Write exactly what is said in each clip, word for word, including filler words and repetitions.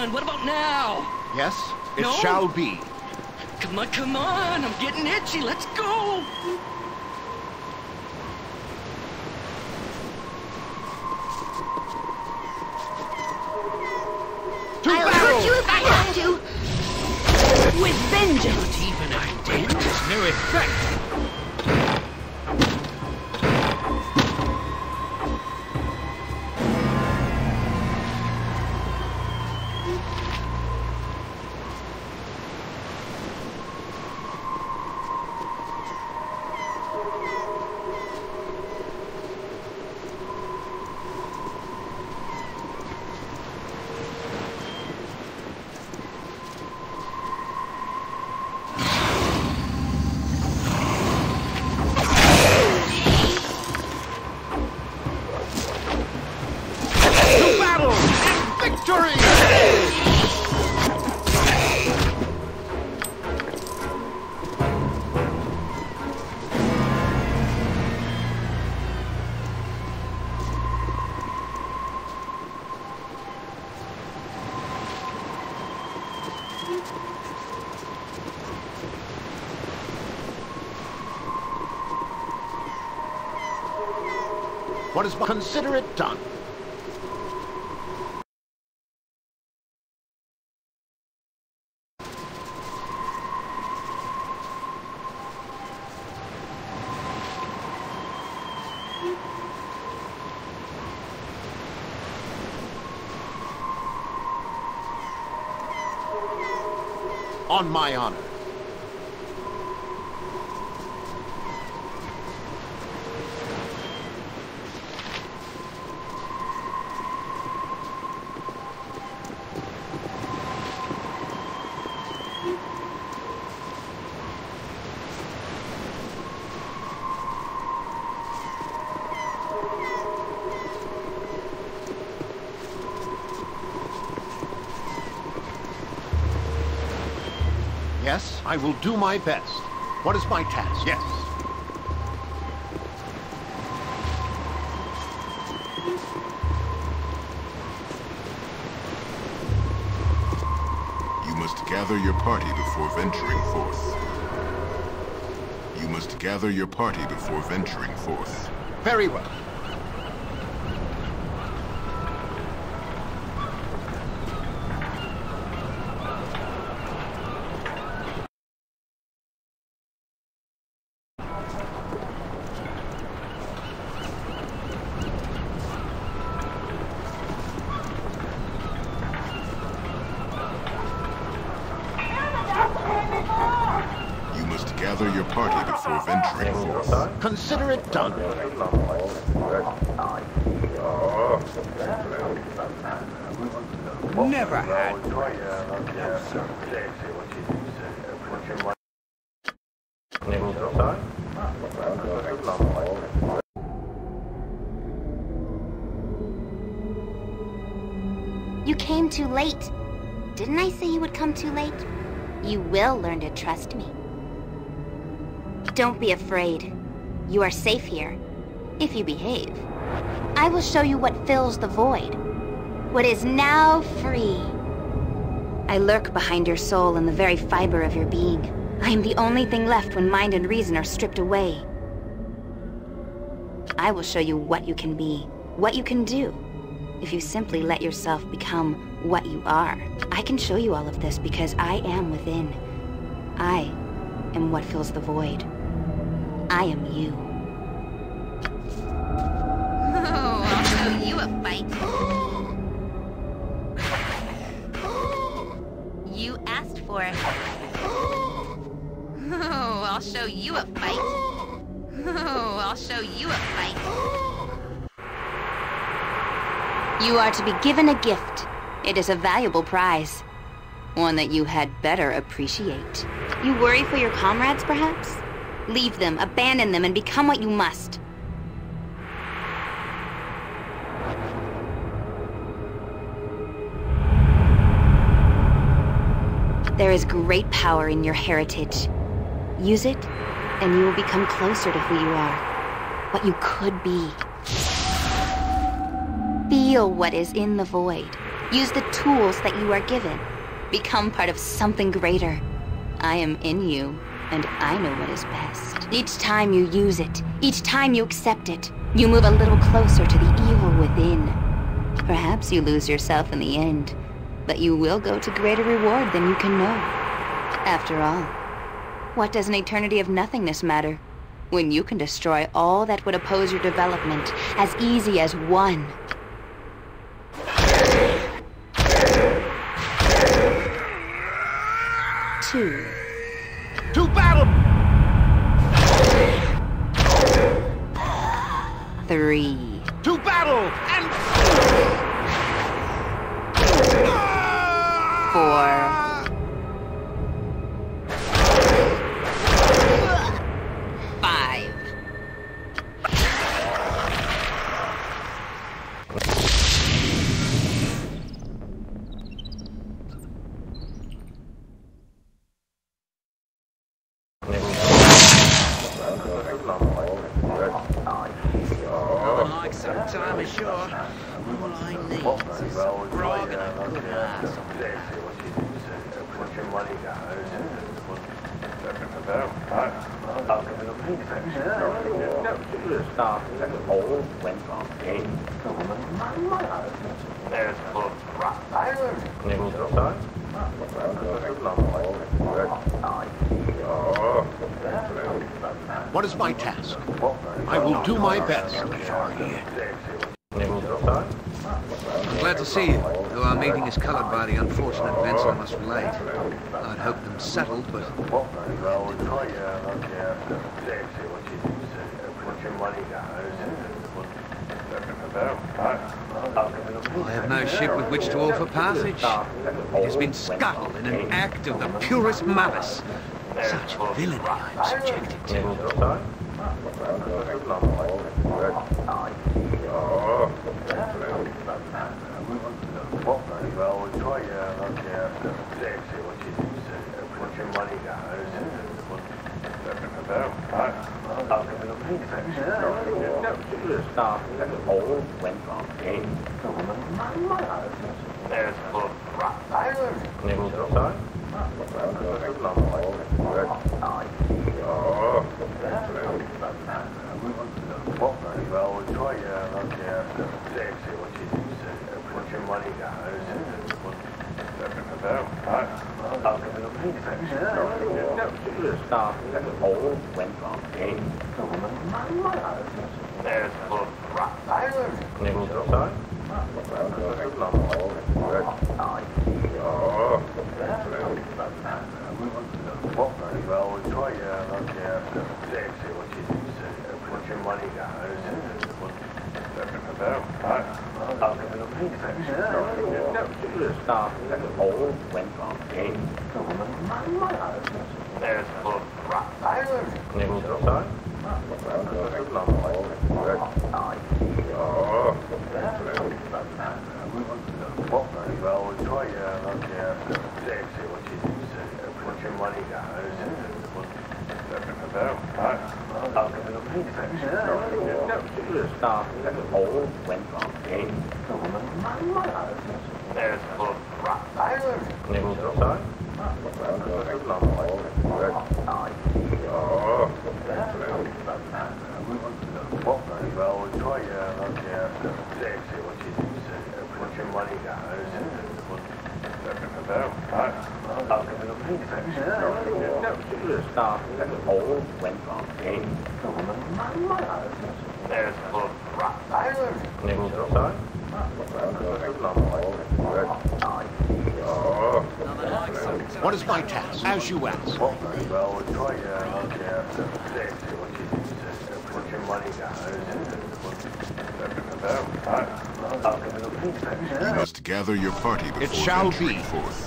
on, what about now? Yes, it No? shall be. Come on, come on, I'm getting itchy, let's go! I'll hurt you if I have to! With vengeance! Not even our dent has no effect. What is... Consider it done. On my honor. Yes, I will do my best. What is my task? Yes. You must gather your party before venturing forth. You must gather your party before venturing forth. Very well. Gather your party before venturing forth. Consider it done. Never had. You came too late. Didn't I say you would come too late? You will learn to trust me. Don't be afraid. You are safe here, if you behave. I will show you what fills the void. What is now free. I lurk behind your soul in the very fiber of your being. I am the only thing left when mind and reason are stripped away. I will show you what you can be, what you can do, if you simply let yourself become what you are. I can show you all of this because I am within. I am what fills the void. I am you. Oh, I'll show you a fight. You asked for it. Oh, I'll show you a fight. Oh, I'll show you a fight. You are to be given a gift. It is a valuable prize. One that you had better appreciate. You worry for your comrades, perhaps? Leave them, abandon them, and become what you must. There is great power in your heritage. Use it, and you will become closer to who you are, what you could be. Feel what is in the void. Use the tools that you are given. Become part of something greater. I am in you, and I know what is best. Each time you use it, each time you accept it, you move a little closer to the evil within. Perhaps you lose yourself in the end, but you will go to greater reward than you can know. After all, what does an eternity of nothingness matter when you can destroy all that would oppose your development as easy as one? Two. To battle! Three. To battle! And... Four. Five. Nothing like some time ashore. All I need is a grog and a good laugh. What is my task? I will do my best. Glad to see you, though our meeting is colored by the unfortunate events I must relate. I'd hoped them settled, but... I have no ship with which to offer passage. It has been scuttled in an act of the purest malice. Such villainy I am subjected to. What is my task? As you ask. You must gather your party before It shall venturing be. forth.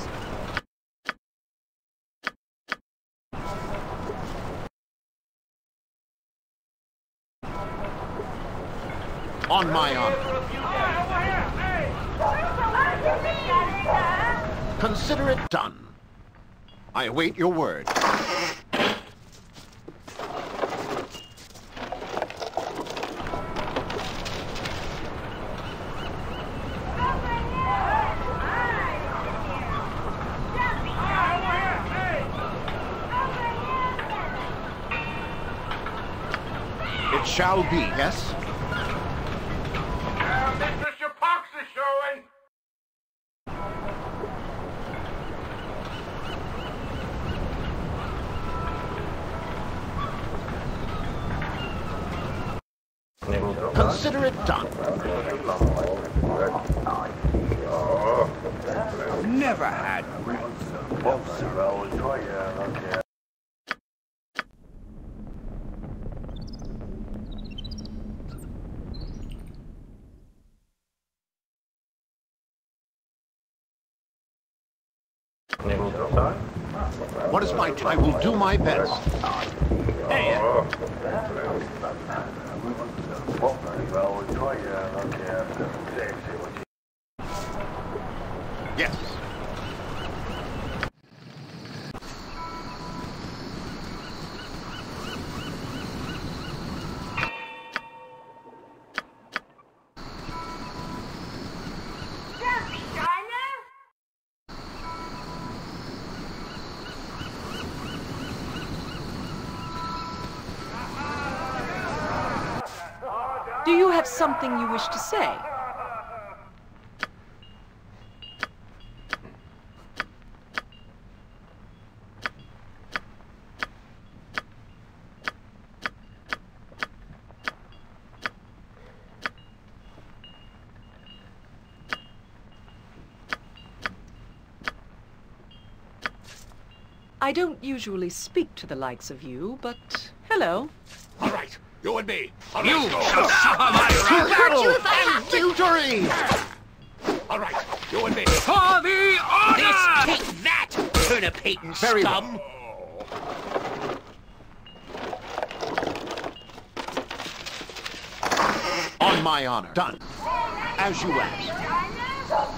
On my honor. Consider it done. I await your word. It shall be, yes? Uh, Mister Pox is showing. Consider it done. Never had What is my time? I will do my best. Hey, Yes. Do you have something you wish to say? I don't usually speak to the likes of you, but hello. All right, you and me. All you right, go. shall suffer my wrath! Battle and victory! All right, you and me. For the honor! Take that, turnip hating Very scum! On my honor. Done. As you asked.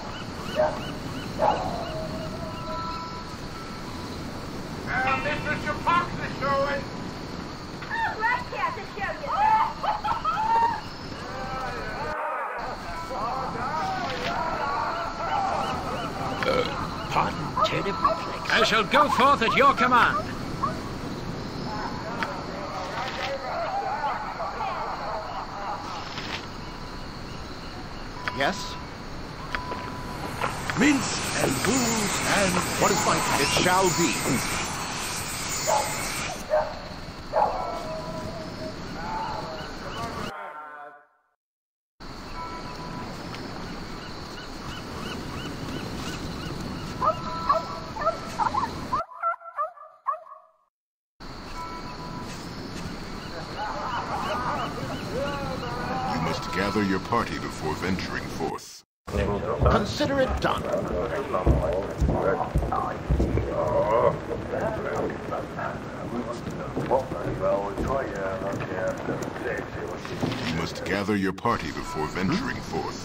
Uh, Mister Pox is showing. Oh, right here to show you. Pardon, turnip reflex. I shall go forth at your command. Yes? Mince and booze and... What is my time? It shall be. You must gather your party before venturing forth. Consider it done. You must gather your party before venturing forth.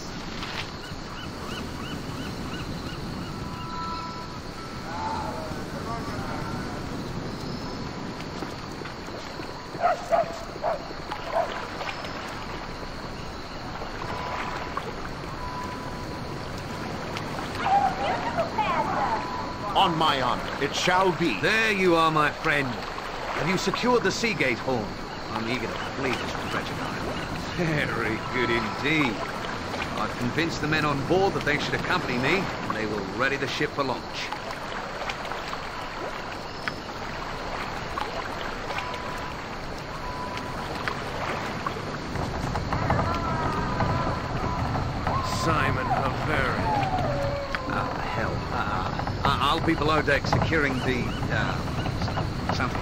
On my honor, it shall be. There you are, my friend. Have you secured the Seagate horn? I'm eager to complete this wretched island. Very good indeed. I've convinced the men on board that they should accompany me, and they will ready the ship for launch. Simon Havarian. Oh, hell. Uh, I'll be below deck securing the, uh, something.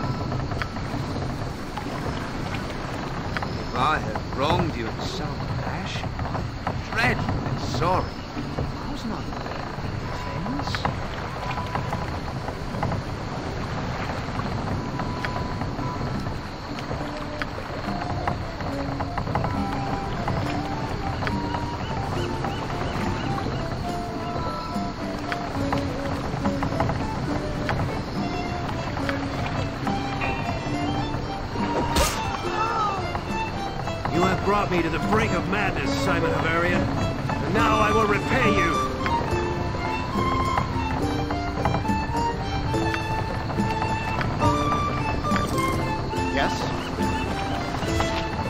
If I have wronged you in some fashion, I'm dreadfully sorry. I was not bearing offense. You have brought me to the brink of madness, Simon Havarian. And now I will repay you. Yes?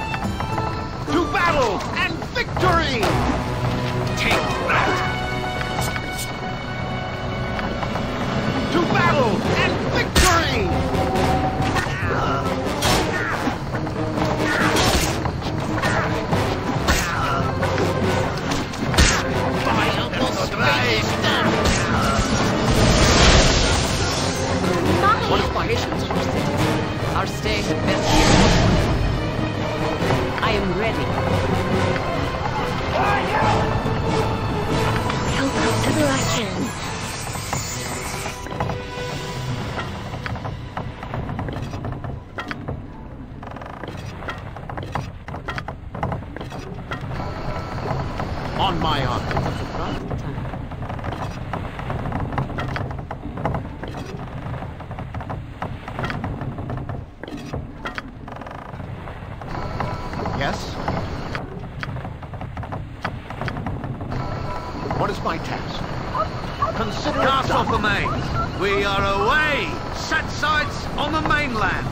consider it Cast off done. the mains. We are away. Set sights on the mainland.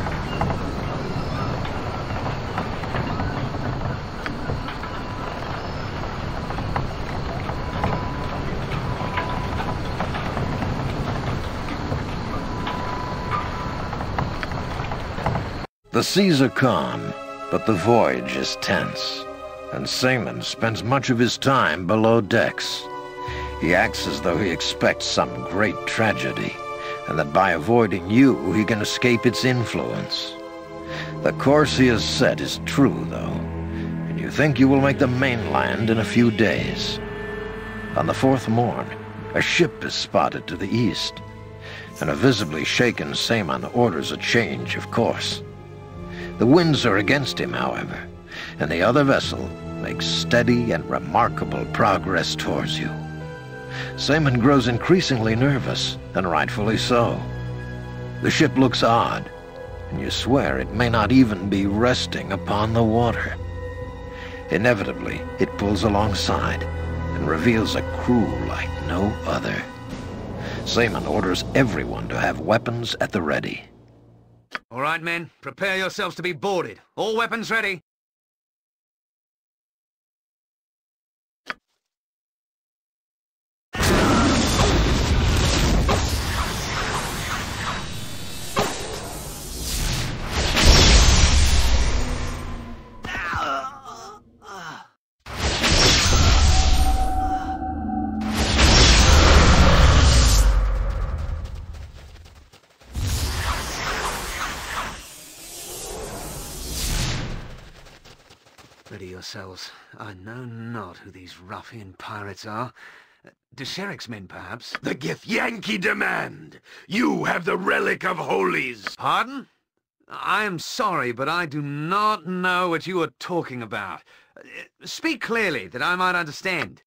The seas are calm, but the voyage is tense, and Seaman spends much of his time below decks. He acts as though he expects some great tragedy, and that by avoiding you, he can escape its influence. The course he has set is true, though, and you think you will make the mainland in a few days. On the fourth morn, a ship is spotted to the east, and a visibly shaken Seaman orders a change of course. The winds are against him, however, and the other vessel makes steady and remarkable progress towards you. Seaman grows increasingly nervous, and rightfully so. The ship looks odd, and you swear it may not even be resting upon the water. Inevitably, it pulls alongside and reveals a crew like no other. Seaman orders everyone to have weapons at the ready. All right, men. Prepare yourselves to be boarded. All weapons ready. Ready yourselves. I know not who these ruffian pirates are. Uh, Desheric's men, perhaps? The Githyanki demand! You have the relic of holies! Pardon? I am sorry, but I do not know what you are talking about. Uh, speak clearly, that I might understand.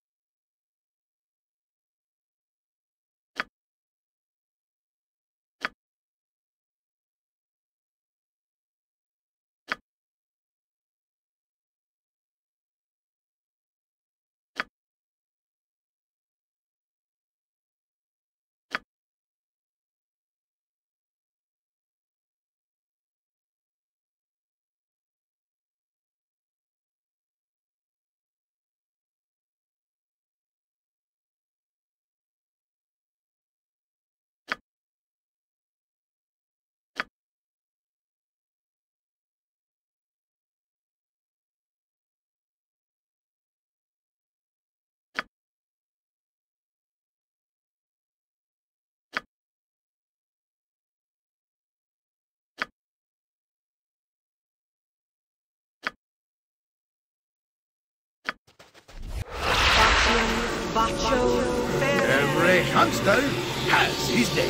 Every hunter has his day.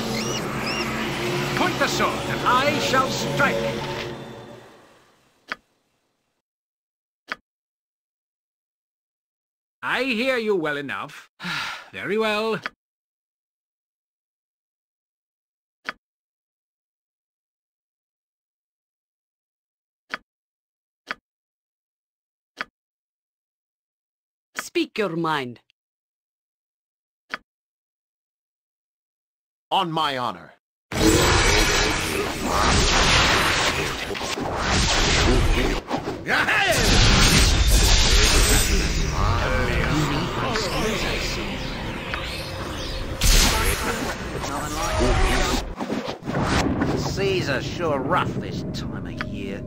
Point the sword, and I shall strike. I hear you well enough. Very well. Speak your mind. On my honor. The seas are sure rough this time of year.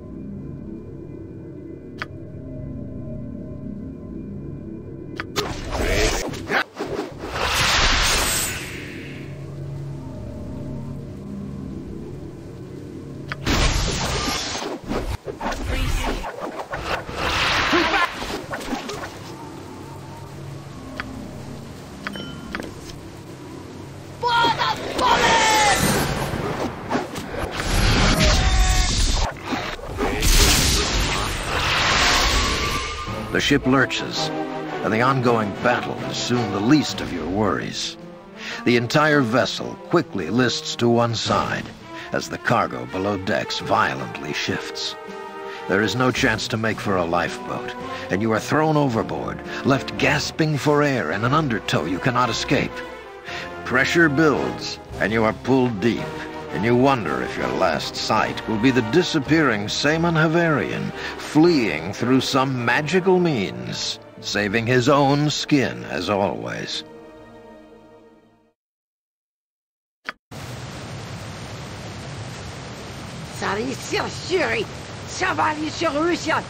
The ship lurches, and the ongoing battle is soon the least of your worries. The entire vessel quickly lists to one side as the cargo below decks violently shifts. There is no chance to make for a lifeboat, and you are thrown overboard, left gasping for air in an undertow you cannot escape. Pressure builds, and you are pulled deep, and you wonder if your last sight will be the disappearing Saemon Havarian, fleeing through some magical means, saving his own skin as always. Salissir Shuri, Chevalier Russia.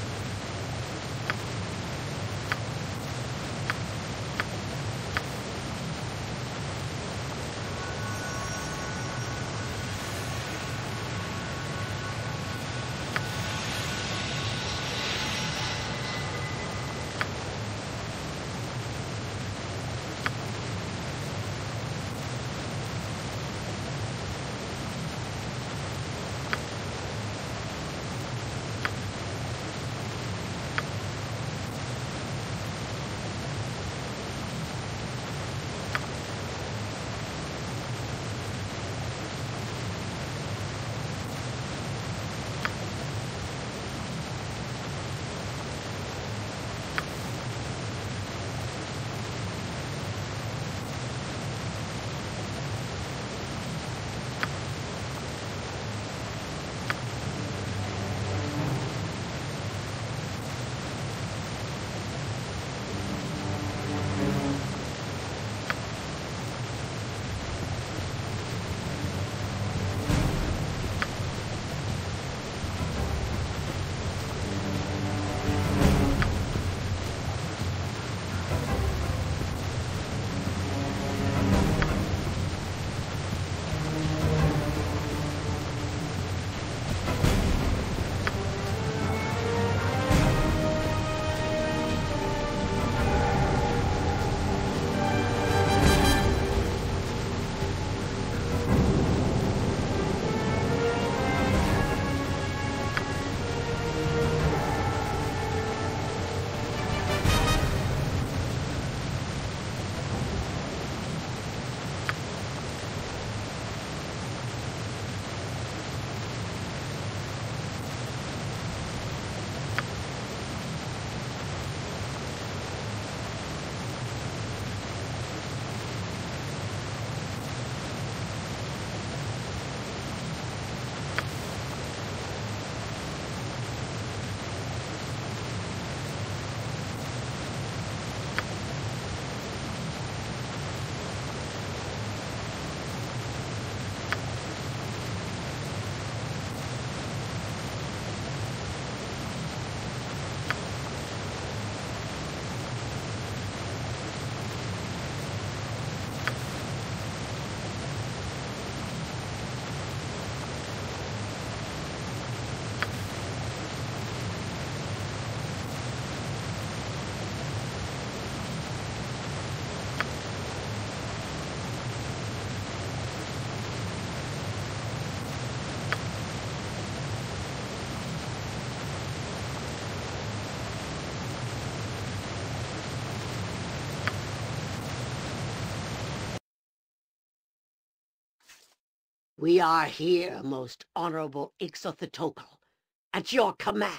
We are here, most honorable Ixothitokal, at your command.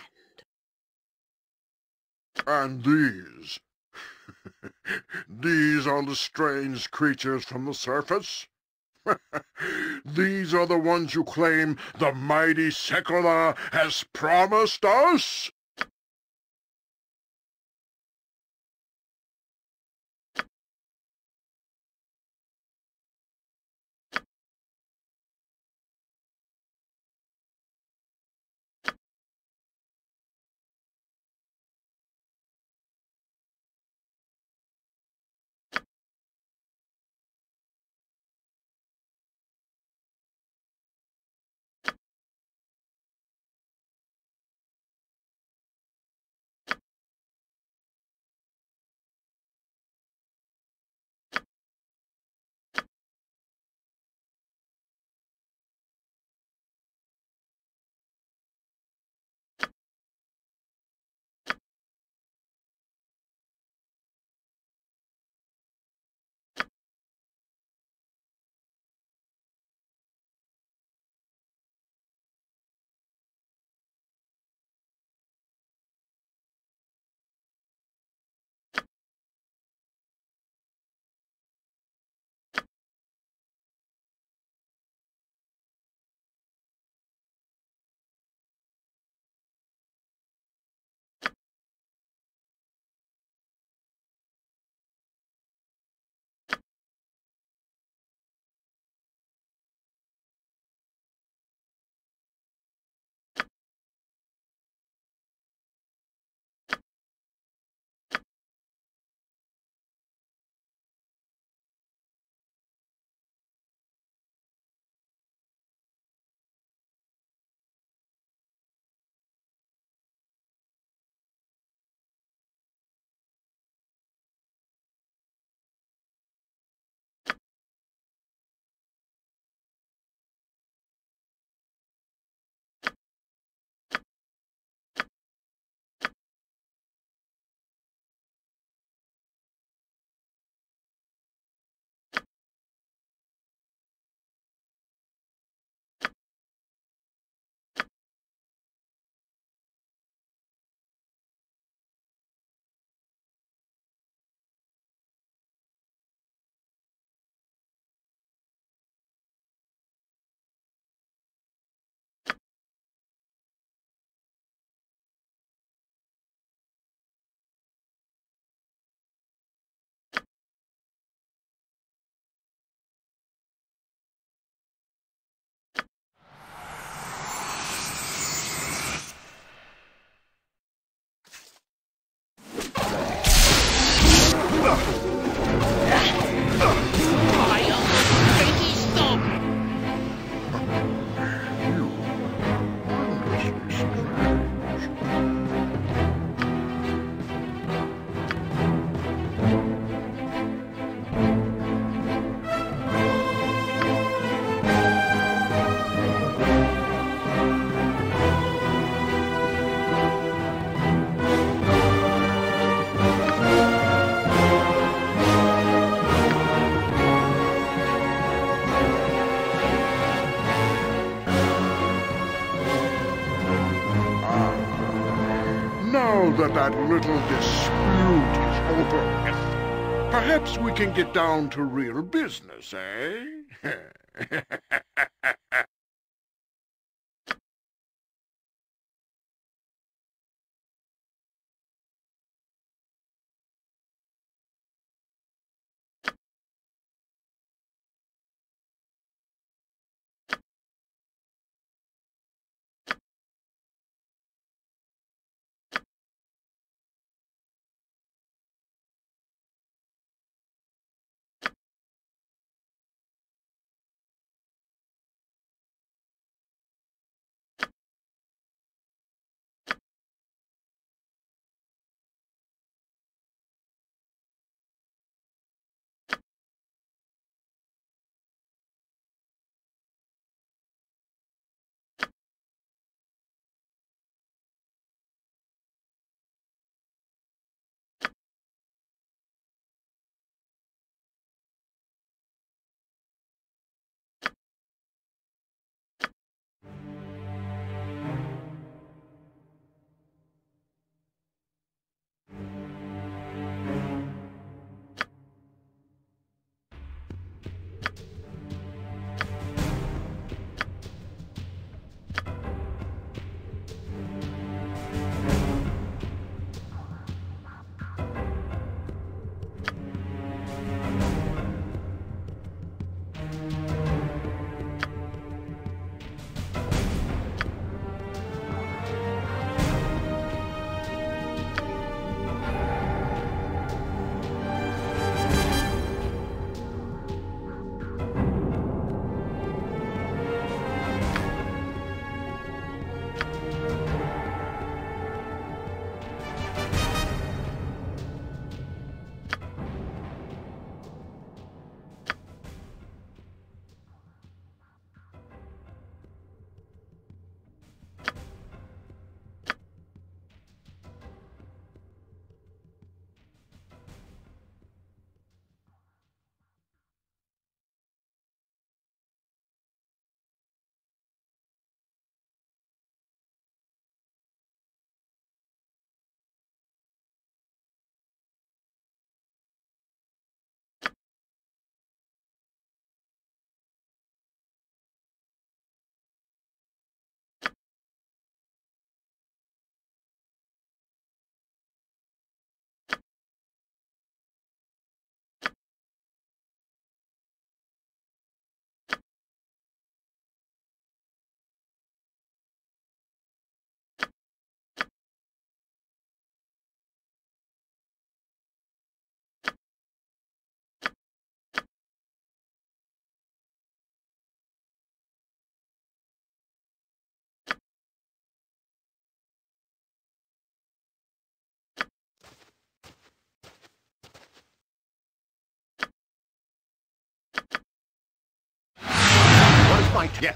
And these? These are the strange creatures from the surface? These are the ones you claim the mighty Sekolah has promised us? that that little dispute is over with, perhaps we can get down to real business, eh? My yes.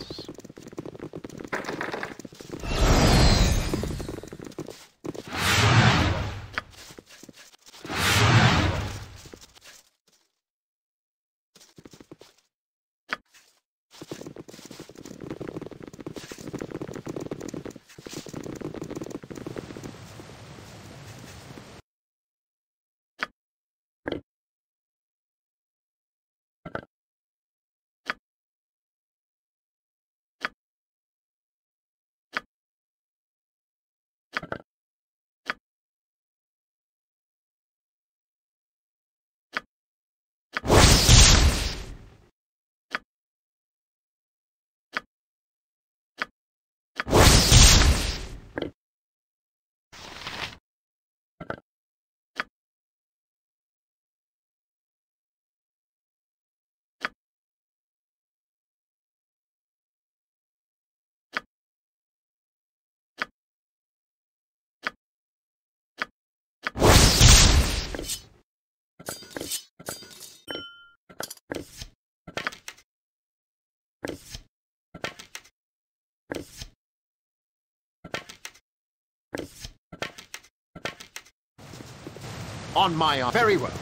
On my arm. Very well.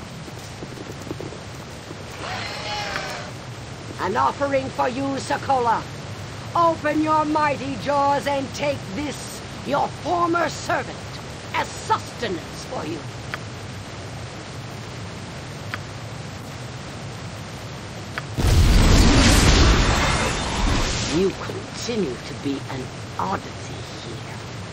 An offering for you, Sokola. Open your mighty jaws and take this, your former servant, as sustenance for you. You continue to be an oddity here.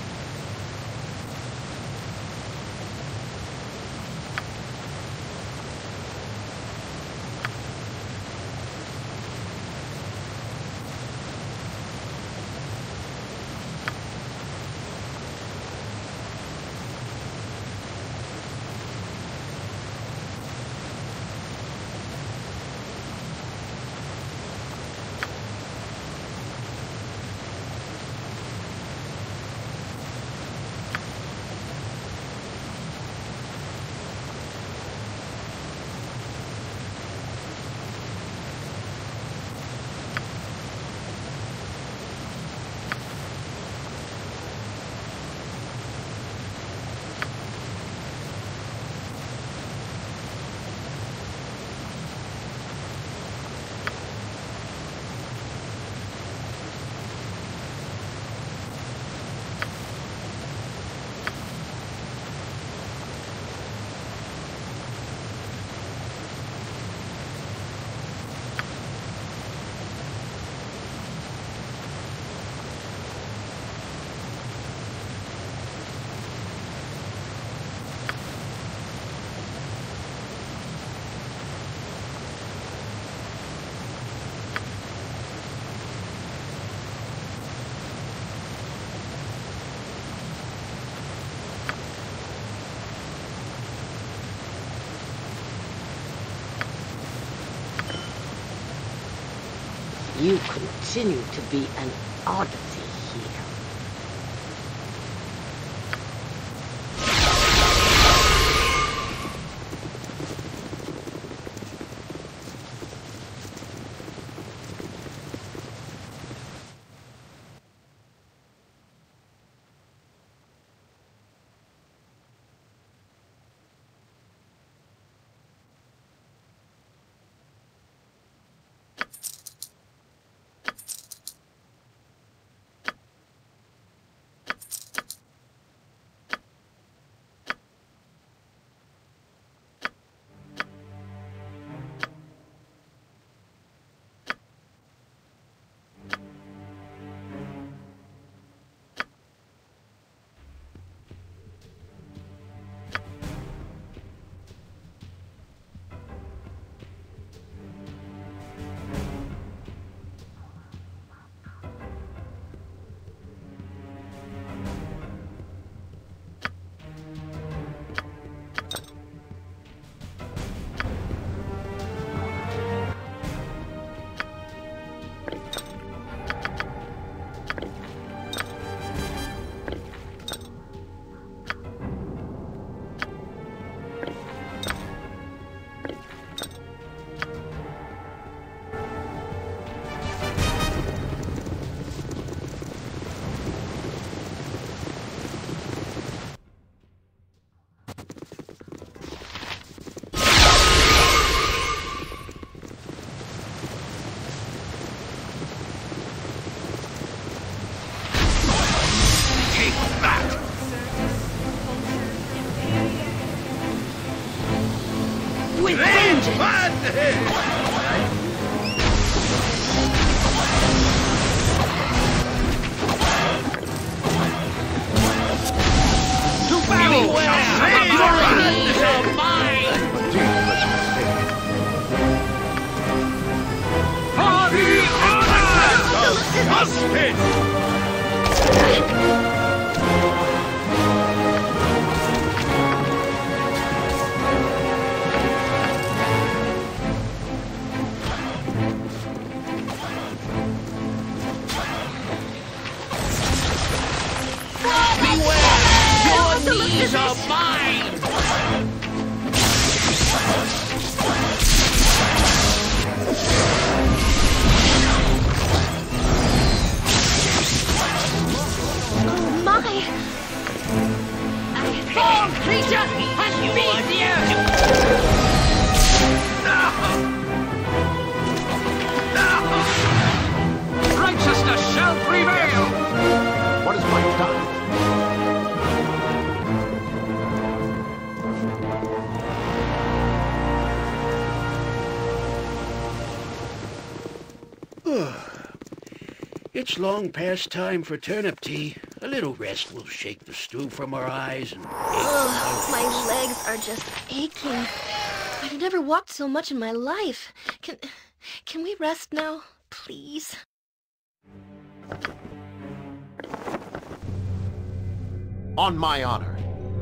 You continue to be an oddity here. With vengeance! These are mine! Oh my! A foul creature has been here! Righteousness shall prevail! What is my time? It's long past time for turnip tea. A little rest will shake the stew from our eyes and... Oh, my legs are just aching. I've never walked so much in my life. Can... can we rest now, please? On my honor.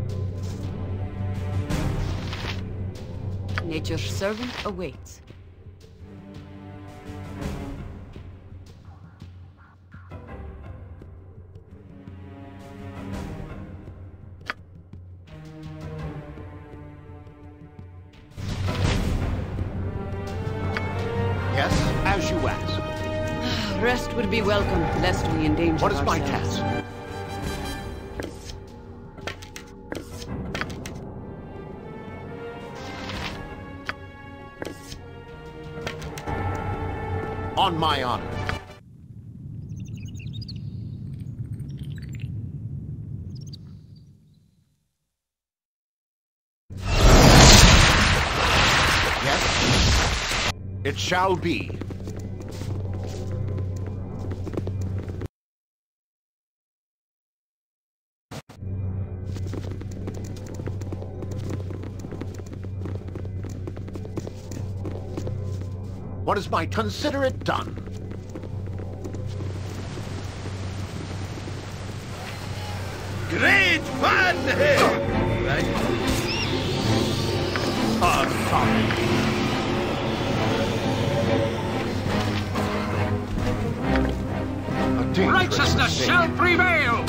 Nature's servant awaits. Yes, as you ask. Rest would be welcome, lest we endanger What is my ourselves. task? On my honor. Yes, it shall be. What is my... Consider it done. Great fun! Right? Oh, sorry. Righteousness shall prevail!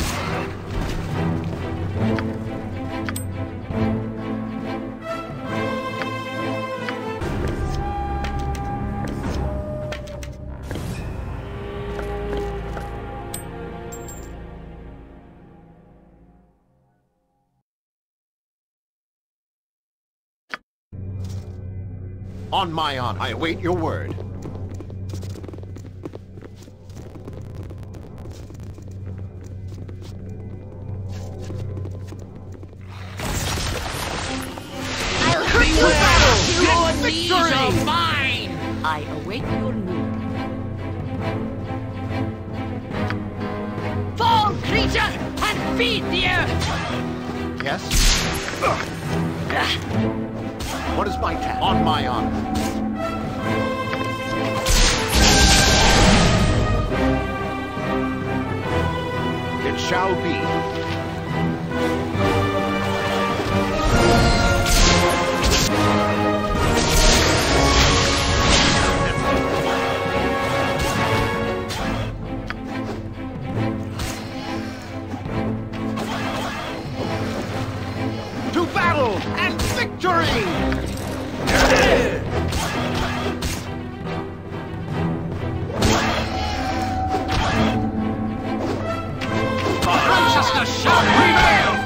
On my honor. I await your word. I'll hurt you battle! Your knees are mine! I await your need. Fall, creature, and feed the earth! Yes? What is my task? On my honor. It shall be. To battle and victory! Righteousness shall prevail!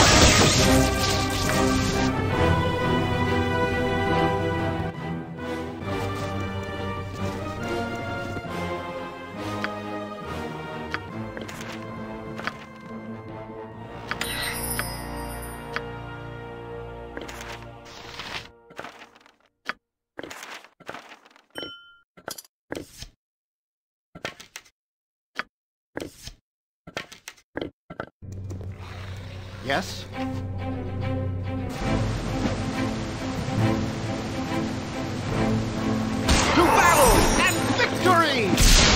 Yes? To battle and victory!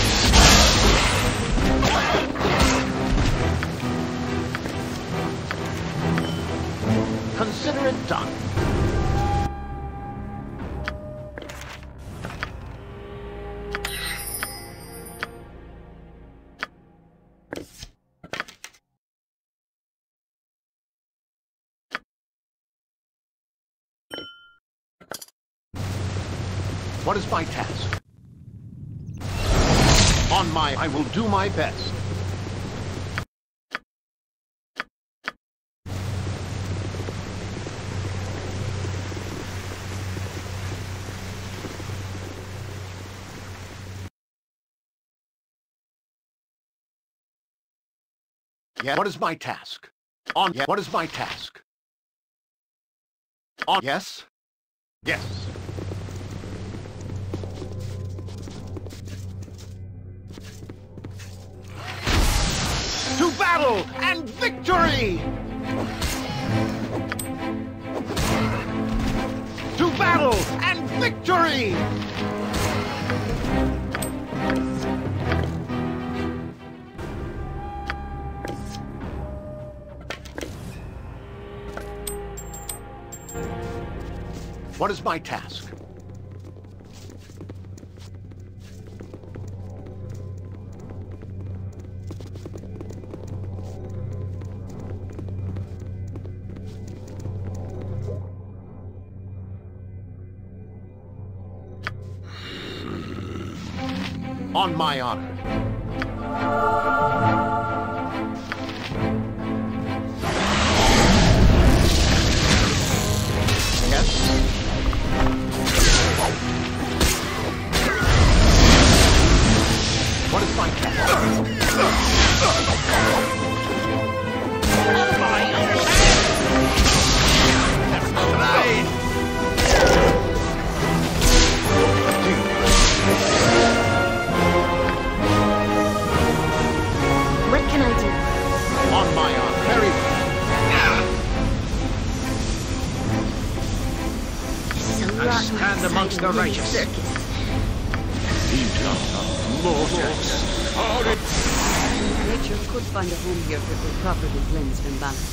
Consider it done. What is my task? On my... I will do my best. Yeah. What is my task? On... Yeah. What is my task? On... Yes? Yes. battle and victory! To battle and victory! What is my task? On my honor. What is my task? That's not right. What can I do? On my honor. Very well. This is a I lot stand more amongst the exciting than righteous. circus. Nature could find a home here if it were properly cleansed and balanced.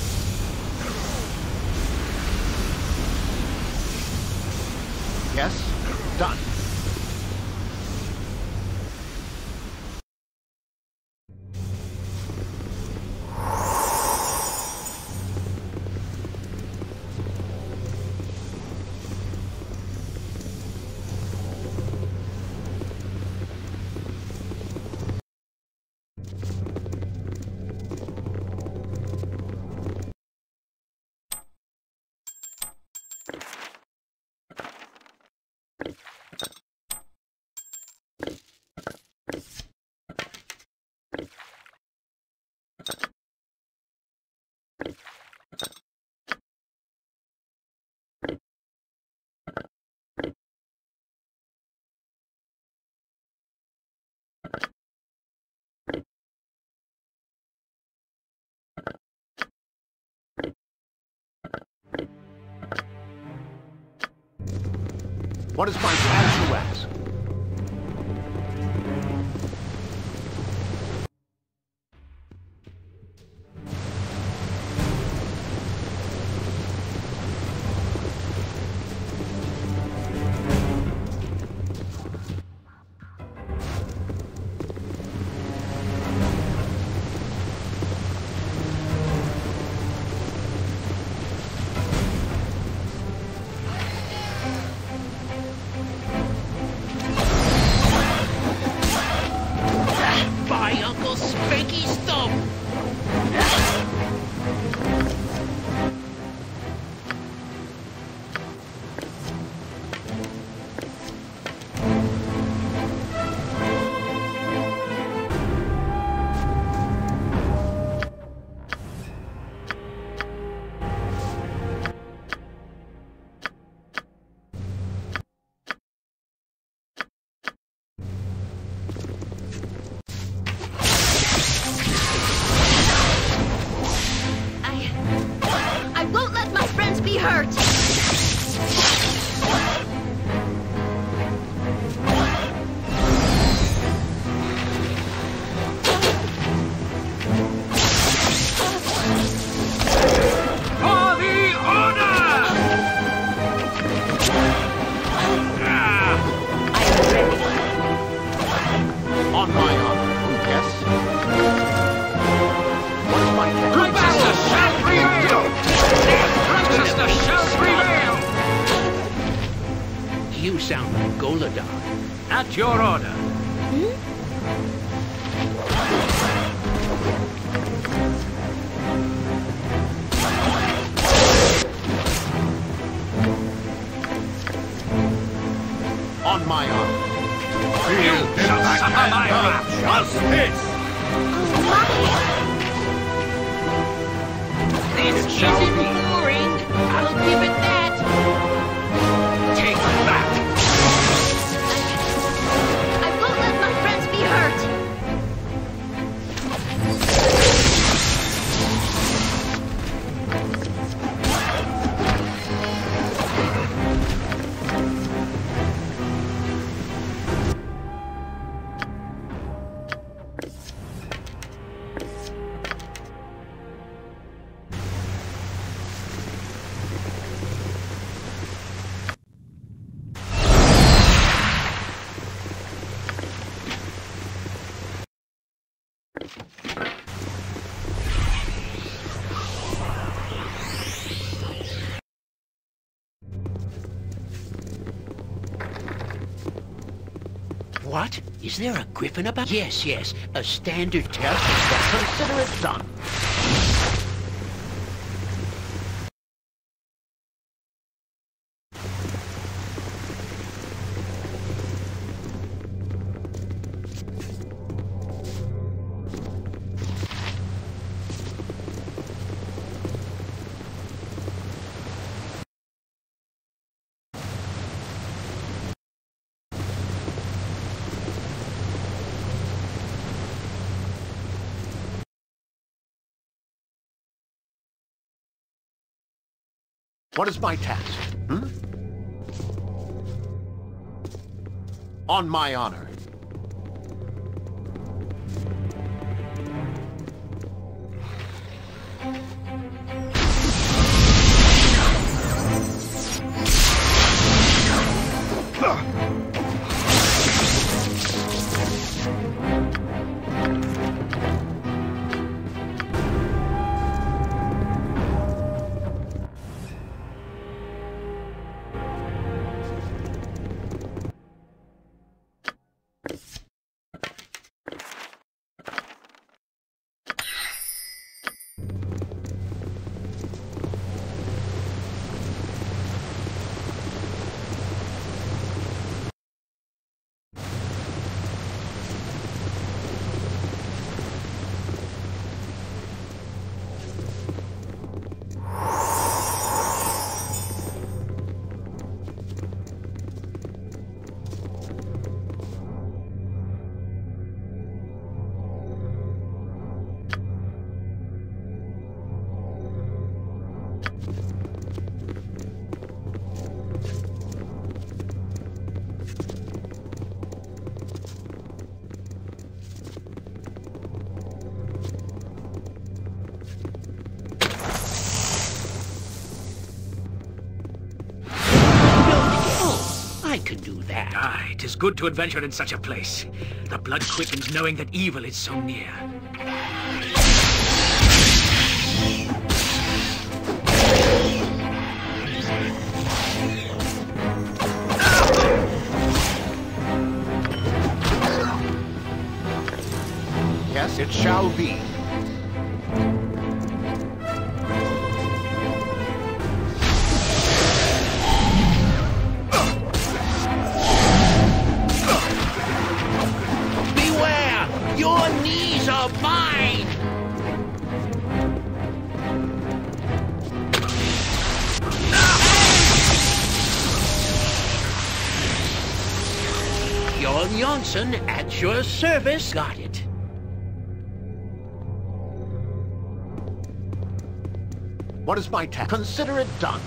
Yes? Done. What is my task, you ask? At your order. On my honor. You shall suffer my wrath. Justice! This isn't boring. I'll give it that. Take that! I won't let my friends be hurt. What? Is there a griffin about? Yes, yes. A standard test, but consider it done. What is my task? Hmm? On my honor. I can do that. Aye, 'tis good to adventure in such a place. The blood quickens knowing that evil is so near. Yes, it shall be. Your knees are mine! Jon Jonsson at your service. Got it. What is my task? Consider it done.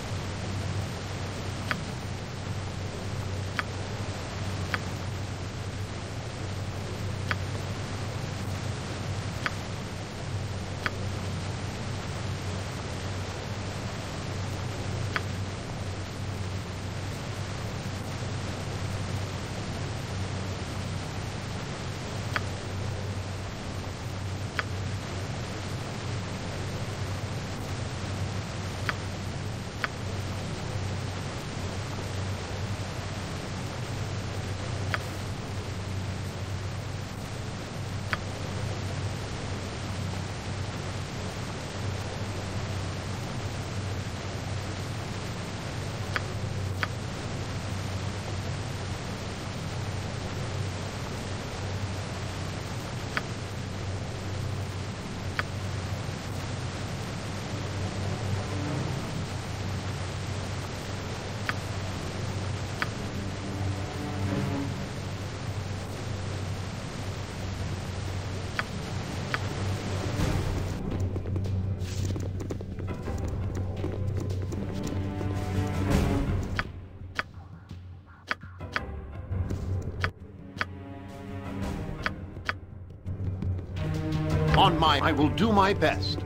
On my, I will do my best.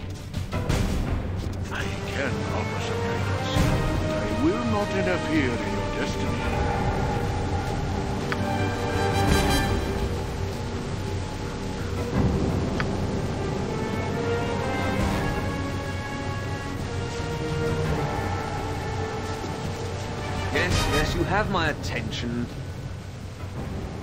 I can offer some guidance, but I will not interfere in your destiny. Yes, yes, you have my attention.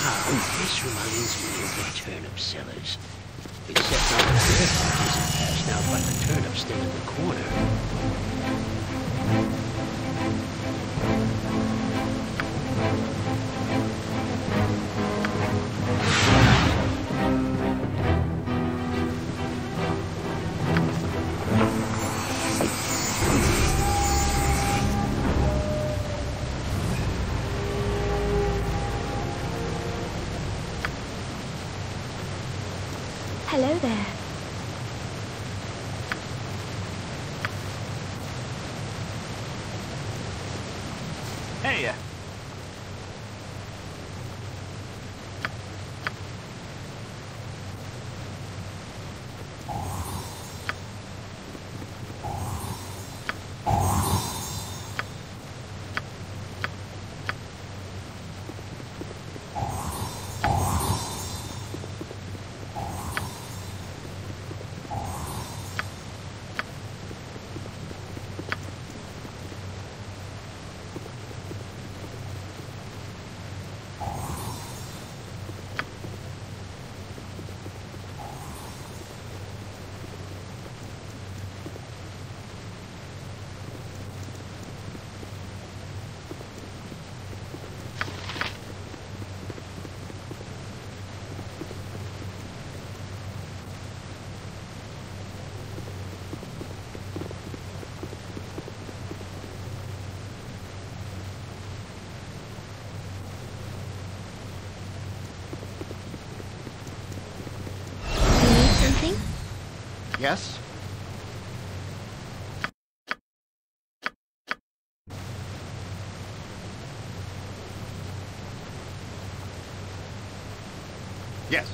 Ah, this reminds me of the turnip sellers. Except now the dirt isn't passed out by the turnip stand in the corner. Hello there. Hey. Yes? Yes.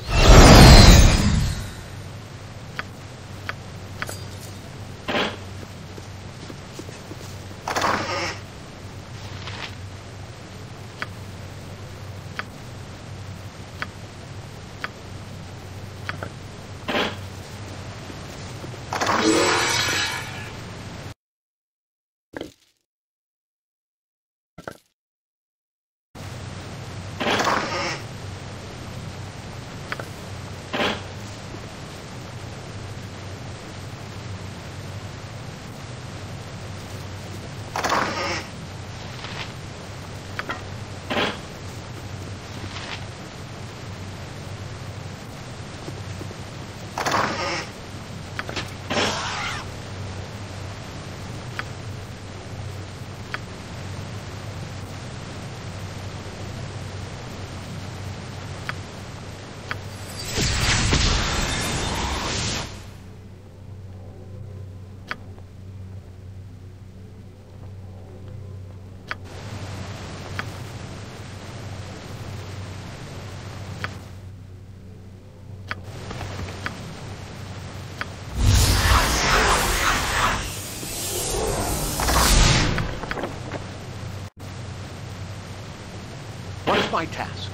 What is my task?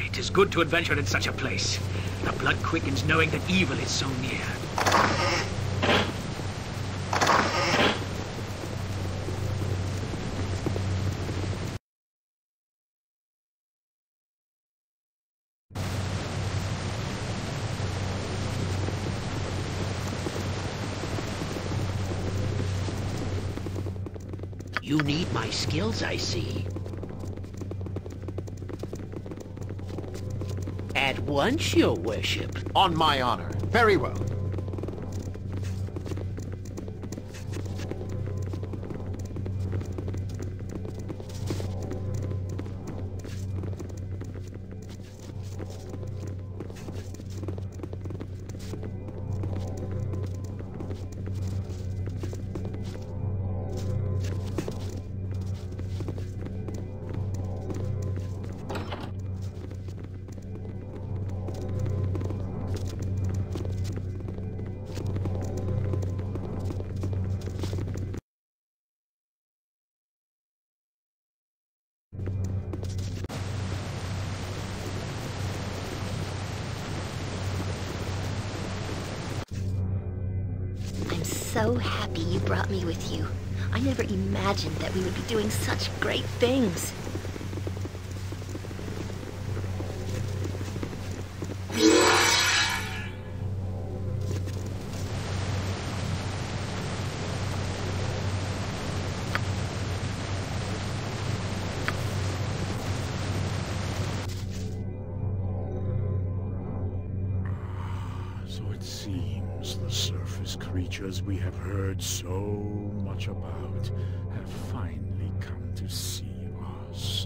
It is good to adventure in such a place. The blood quickens knowing that evil is so near. You need my skills, I see. At once, your worship. On my honor. Very well. I'm so happy you brought me with you. I never imagined that we would be doing such great things. So it seems the surface creatures we have heard so much about have finally come to see us.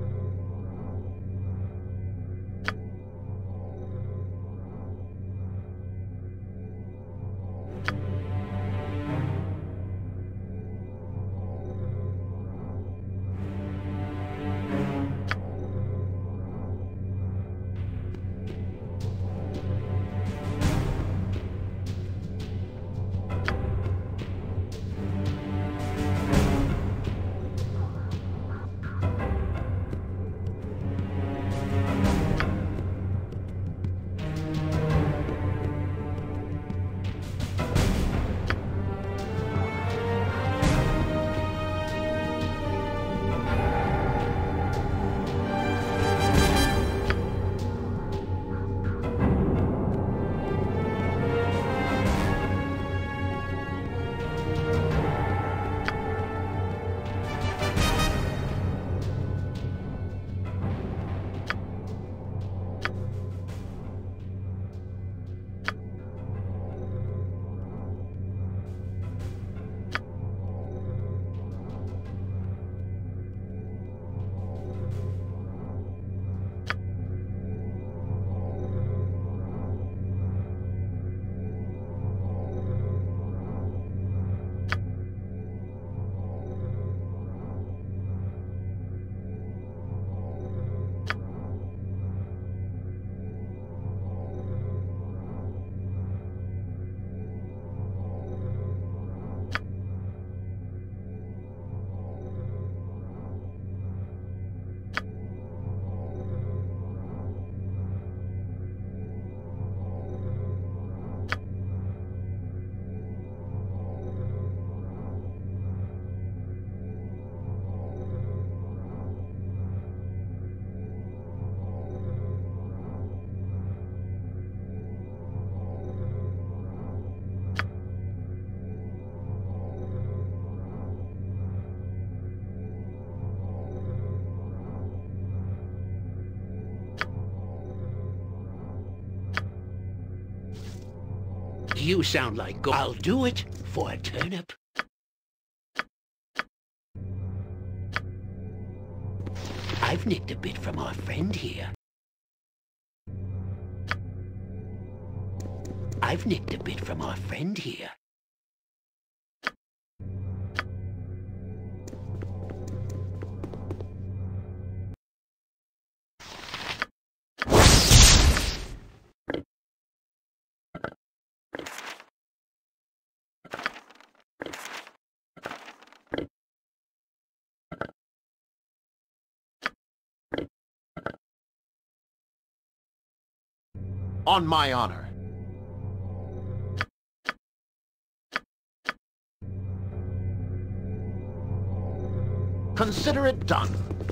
You sound like go- I'll do it for a turnip. I've nicked a bit from our friend here. I've nicked a bit from our friend here. On my honor. Consider it done.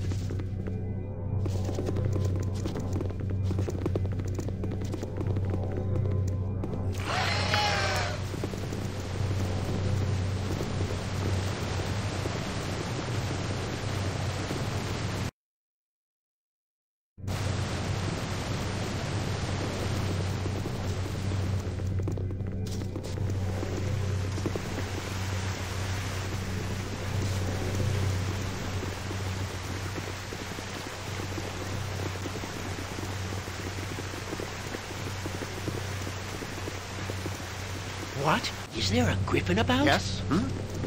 What? Is there a griffin about? Yes? Hmm?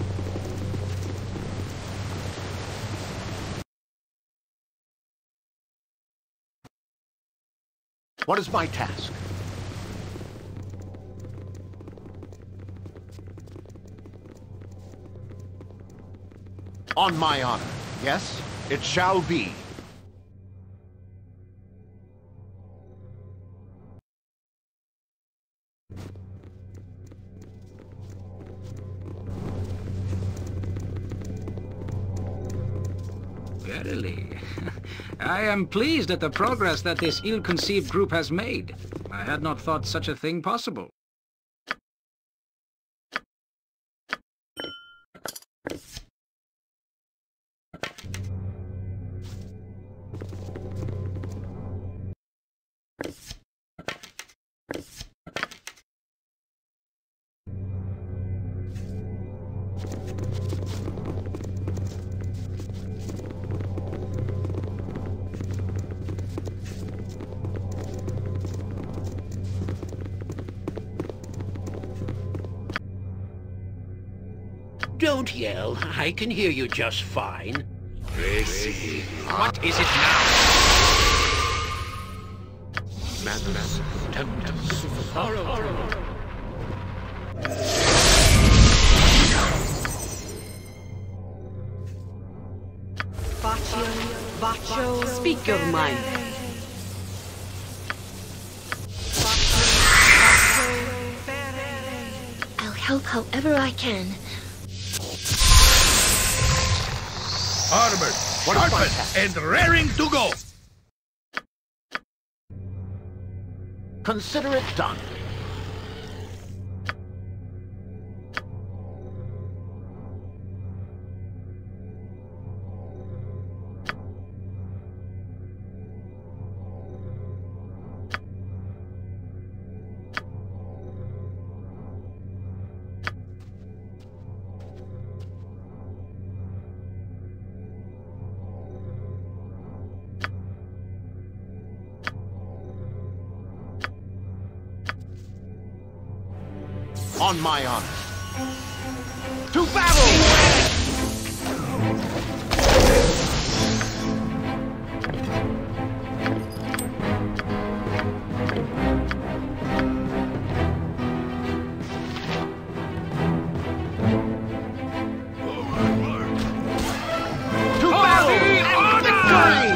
What is my task? On my honor. Yes, it shall be. Verily. I am pleased at the progress that this ill-conceived group has made. I had not thought such a thing possible. Don't yell. I can hear you just fine. Crazy. What is it now? Madness. Tempest. Horror. Baccio, Baccio, speak your mind. I'll help however I can. Armored, sharpened, and raring to go! Consider it done. On my honor. To battle! To battle! And victory!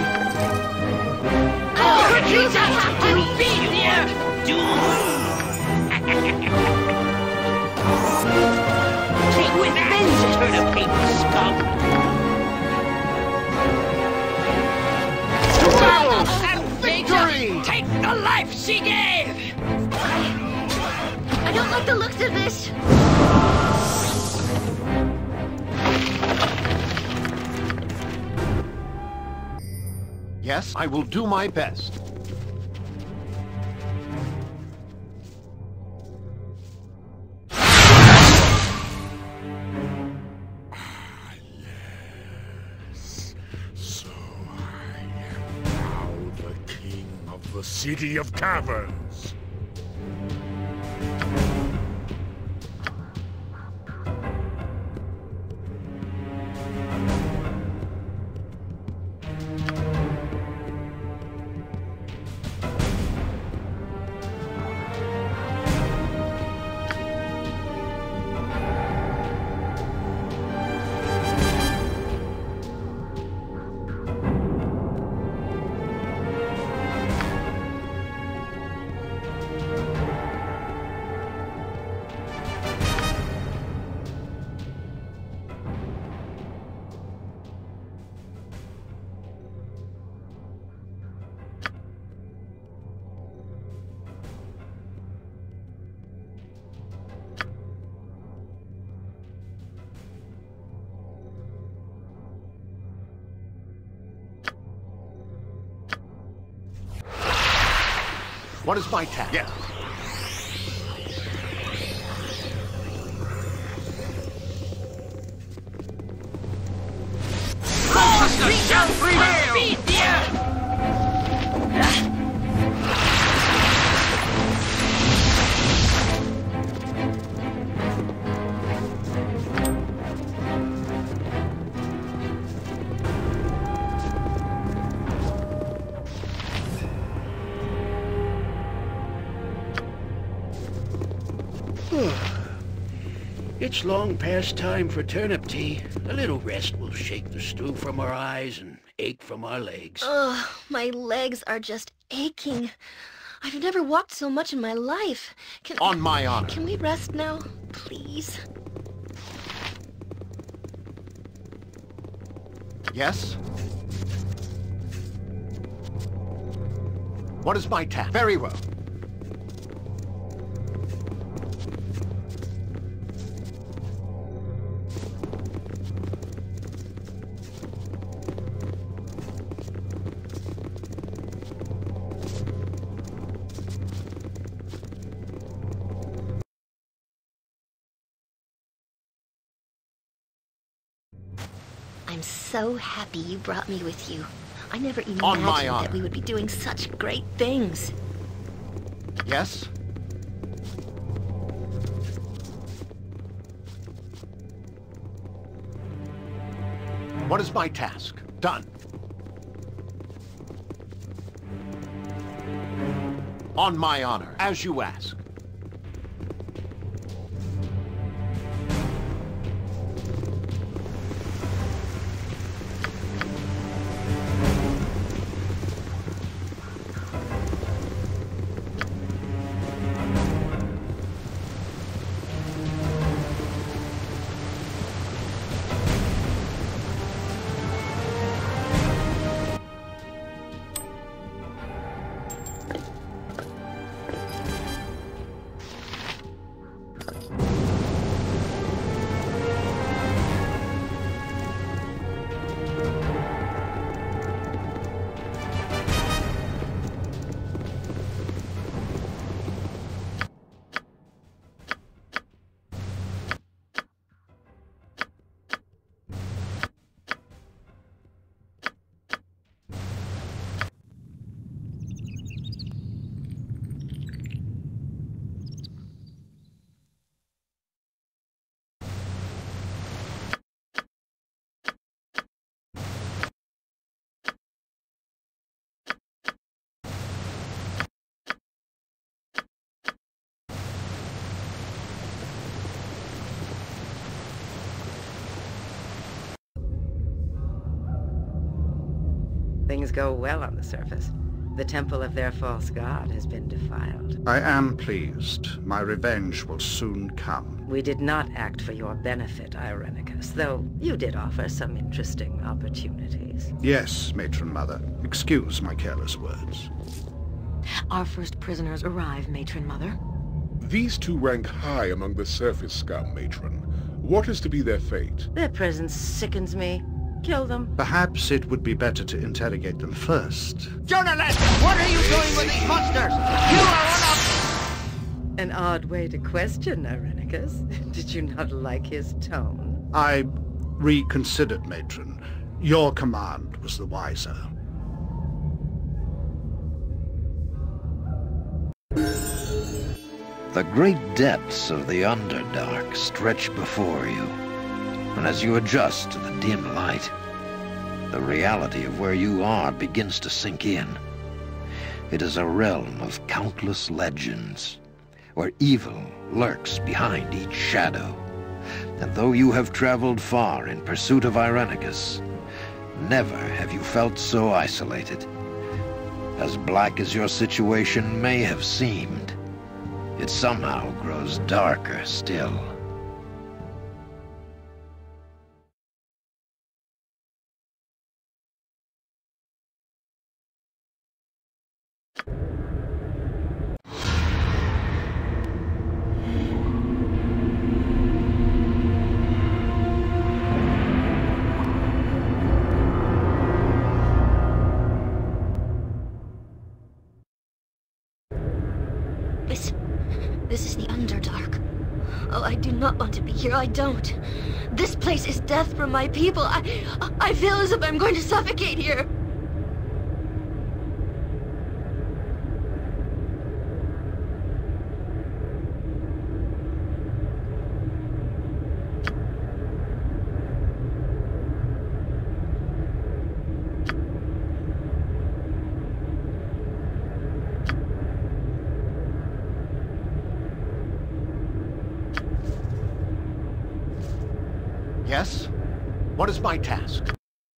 Oh, you just have to be here! Take with vengeance, turnip paper scum! To battle and victory! Take the life she gave! I don't like the looks of this. Yes, I will do my best. The City of Caverns. What is my task? Yes. Monster shall prevail! It's long past time for turnip tea. A little rest will shake the stew from our eyes and ache from our legs. Ugh, my legs are just aching. I've never walked so much in my life. Can, On my honor. Can we rest now, please? Yes? What is my task? Very well. I'm so happy you brought me with you. I never On my imagined honor. that we would be doing such great things. Yes? What is my task? Done. On my honor, as you ask. Things go well on the surface. The temple of their false god has been defiled. I am pleased. My revenge will soon come. We did not act for your benefit, Irenicus, though you did offer some interesting opportunities. Yes, Matron Mother. Excuse my careless words. Our first prisoners arrive, Matron Mother. These two rank high among the surface scum, Matron. What is to be their fate? Their presence sickens me. Kill them. Perhaps it would be better to interrogate them first. Journalist, what are you doing with these monsters? You are one of... An odd way to question Irenicus. Did you not like his tone? I reconsidered, Matron. Your command was the wiser. The great depths of the Underdark stretch before you, and as you adjust to the dim light, the reality of where you are begins to sink in. It is a realm of countless legends, where evil lurks behind each shadow. And though you have traveled far in pursuit of Irenicus, never have you felt so isolated. As black as your situation may have seemed, it somehow grows darker still. not want to be here, I don't. This place is death for my people. I, I feel as if I'm going to suffocate here. Yes? What is my task?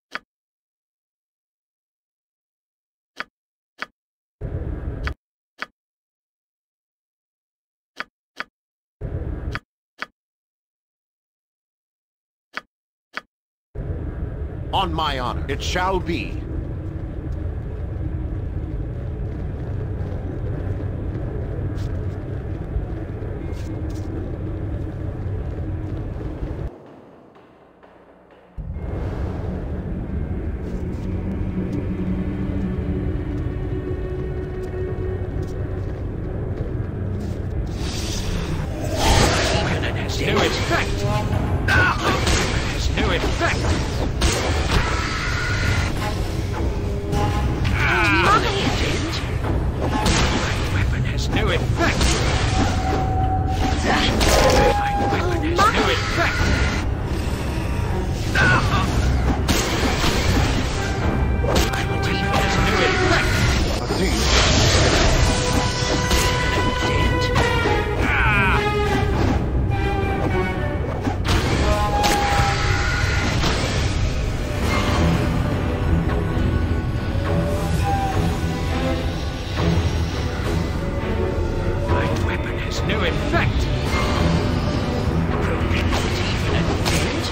On my honor, it shall be. New effect! There's new effect! Ah, my weapon has new effect! My weapon has new effect! Ah. My weapon has new effect! Let's see. New effect! Broken not even a dent?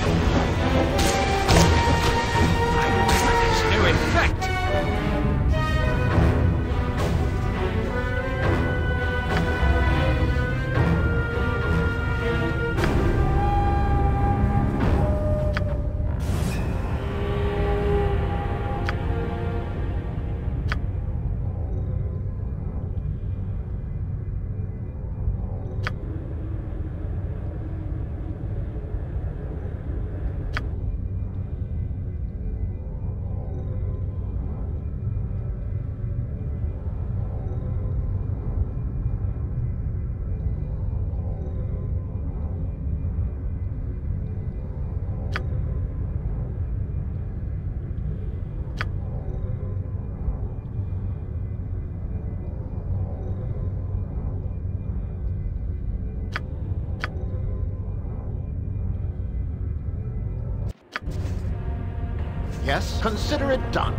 My weapon has new effect! Yes, consider it done.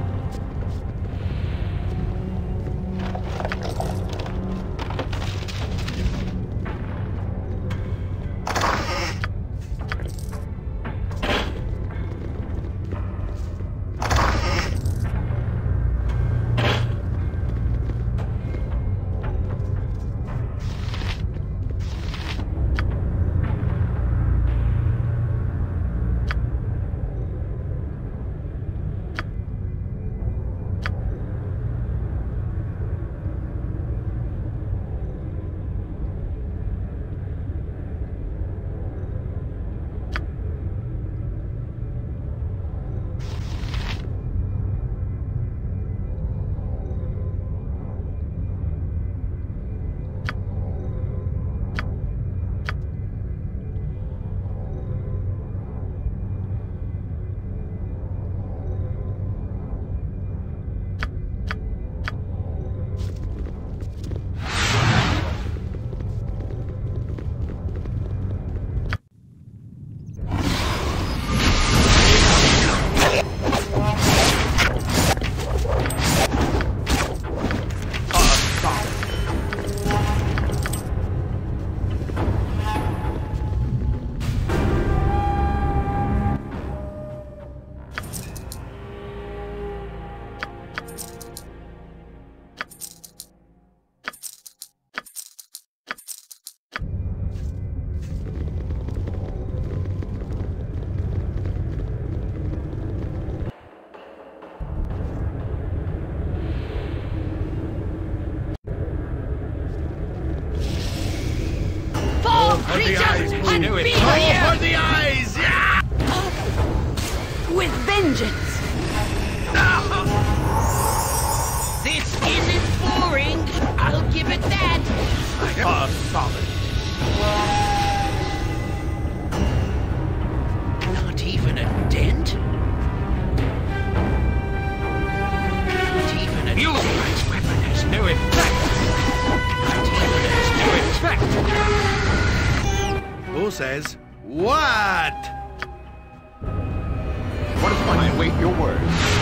the eyes! Yeah! With vengeance! This isn't boring. I'll give it that. Ah, solid. Not even a dent? Not even a... You this weapon has no effect! Not even has no effect! Who says what? What is my... I wait your words.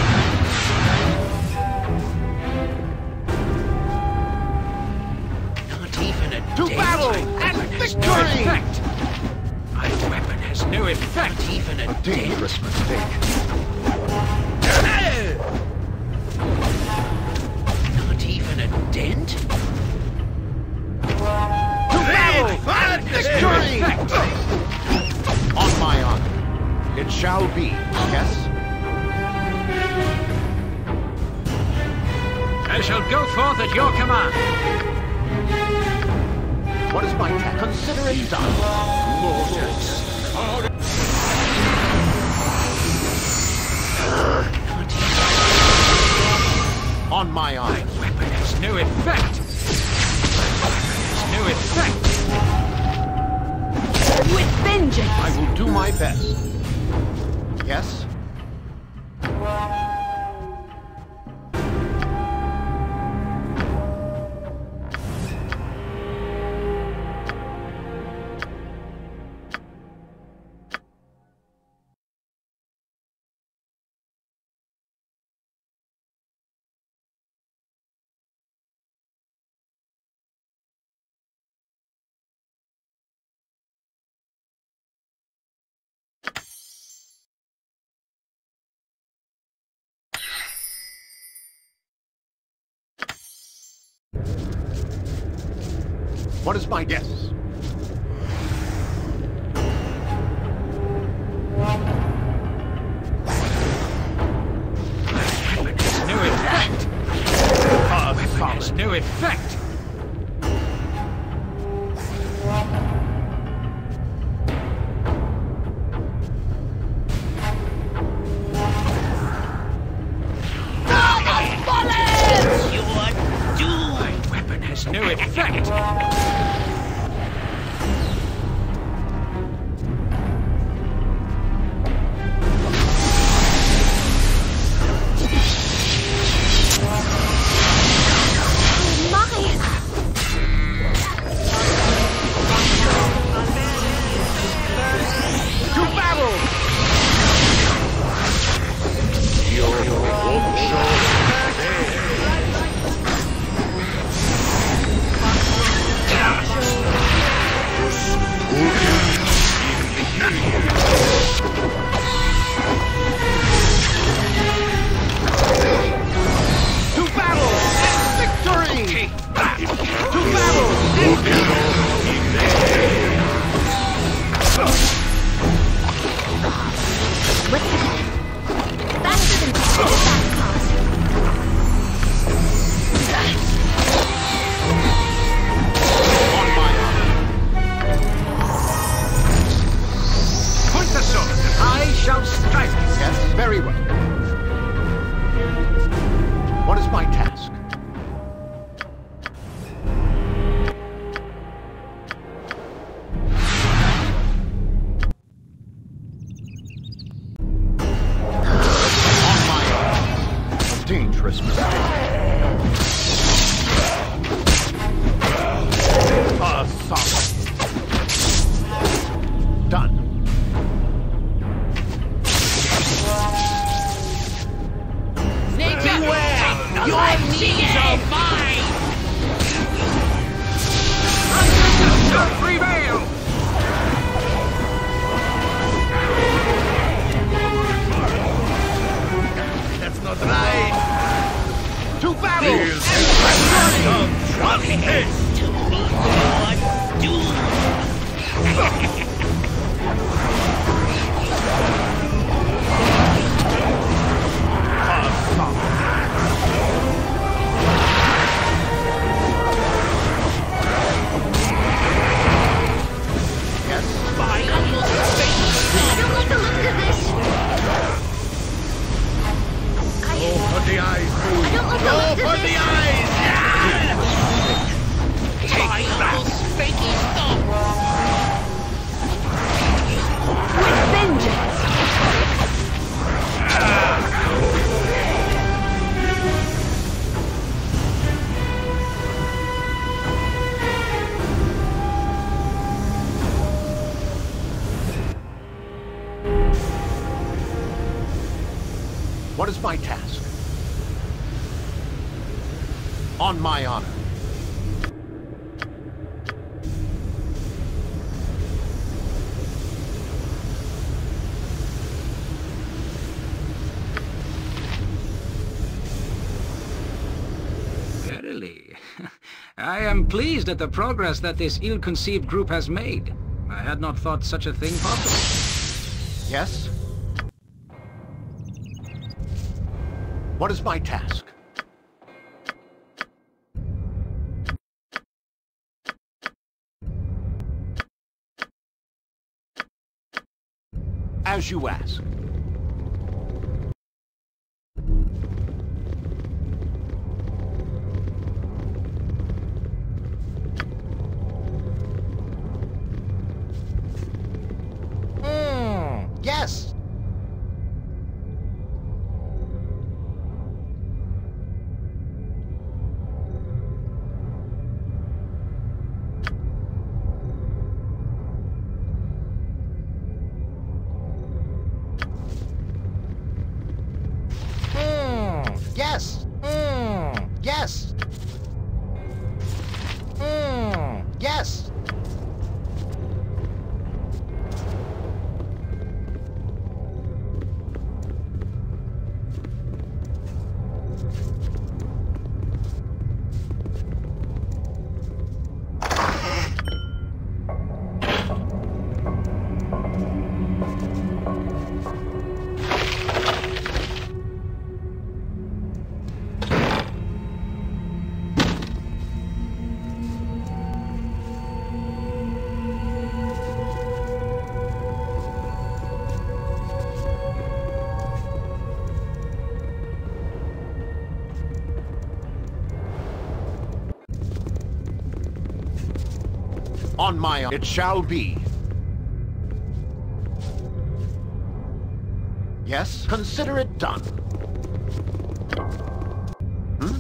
Not even a To dent? battle and victory! Effect! My weapon has no effect! Not even a, A dangerous dent? mistake. Not even a dent? To battle and victory! On my honor, it shall be, yes? I shall go forth at your command. What is my task? Consider it done. Mortals. On my honor. My weapon has no effect. Has no effect. With vengeance! I will do my best. Yes? What is my guess? Weapon has no effect. Ah, Weapon has solid. no effect. My weapon has no effect. To battle! To battle and victory! To battle and victory! Faster than fast pass. On my honor. Point the sword. I shall strike. Yes, very well. What is my task? On my honor. A dangerous mistake. A solid. Done. Beware! Your knees are mine! Don't prevail! That's not right. To battle! To meet your doom! Yes? Final space! What is my task? On my honor. Verily. I am pleased at the progress that this ill-conceived group has made. I had not thought such a thing possible. Yes? What is my task? As you ask. Hmm, yes. Yes. Mm, yes. Mm, yes. On my honor, it shall be. Yes, consider it done. Hmm?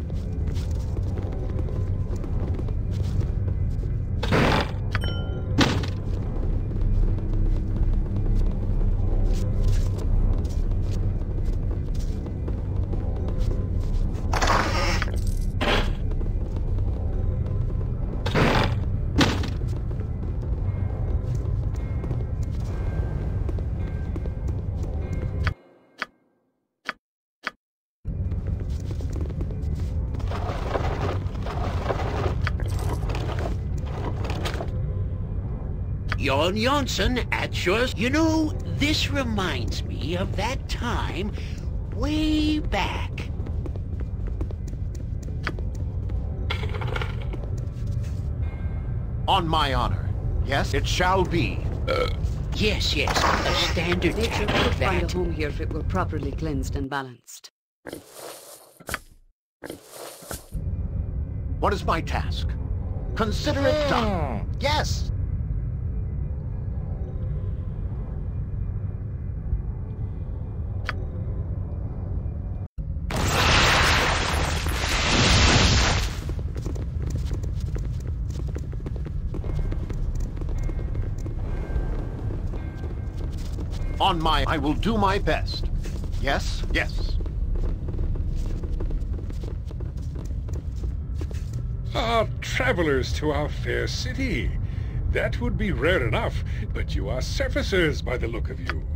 Jon Jonsson at yours. You know, this reminds me of that time way back. On my honor. Yes, it shall be. Uh, yes, yes, a standard Nature tap could of find that. a home here if it were properly cleansed and balanced. What is my task? Consider it done. Yes. On my... I will do my best. Yes? Yes. Ah, travelers to our fair city. That would be rare enough, but you are surfacers by the look of you.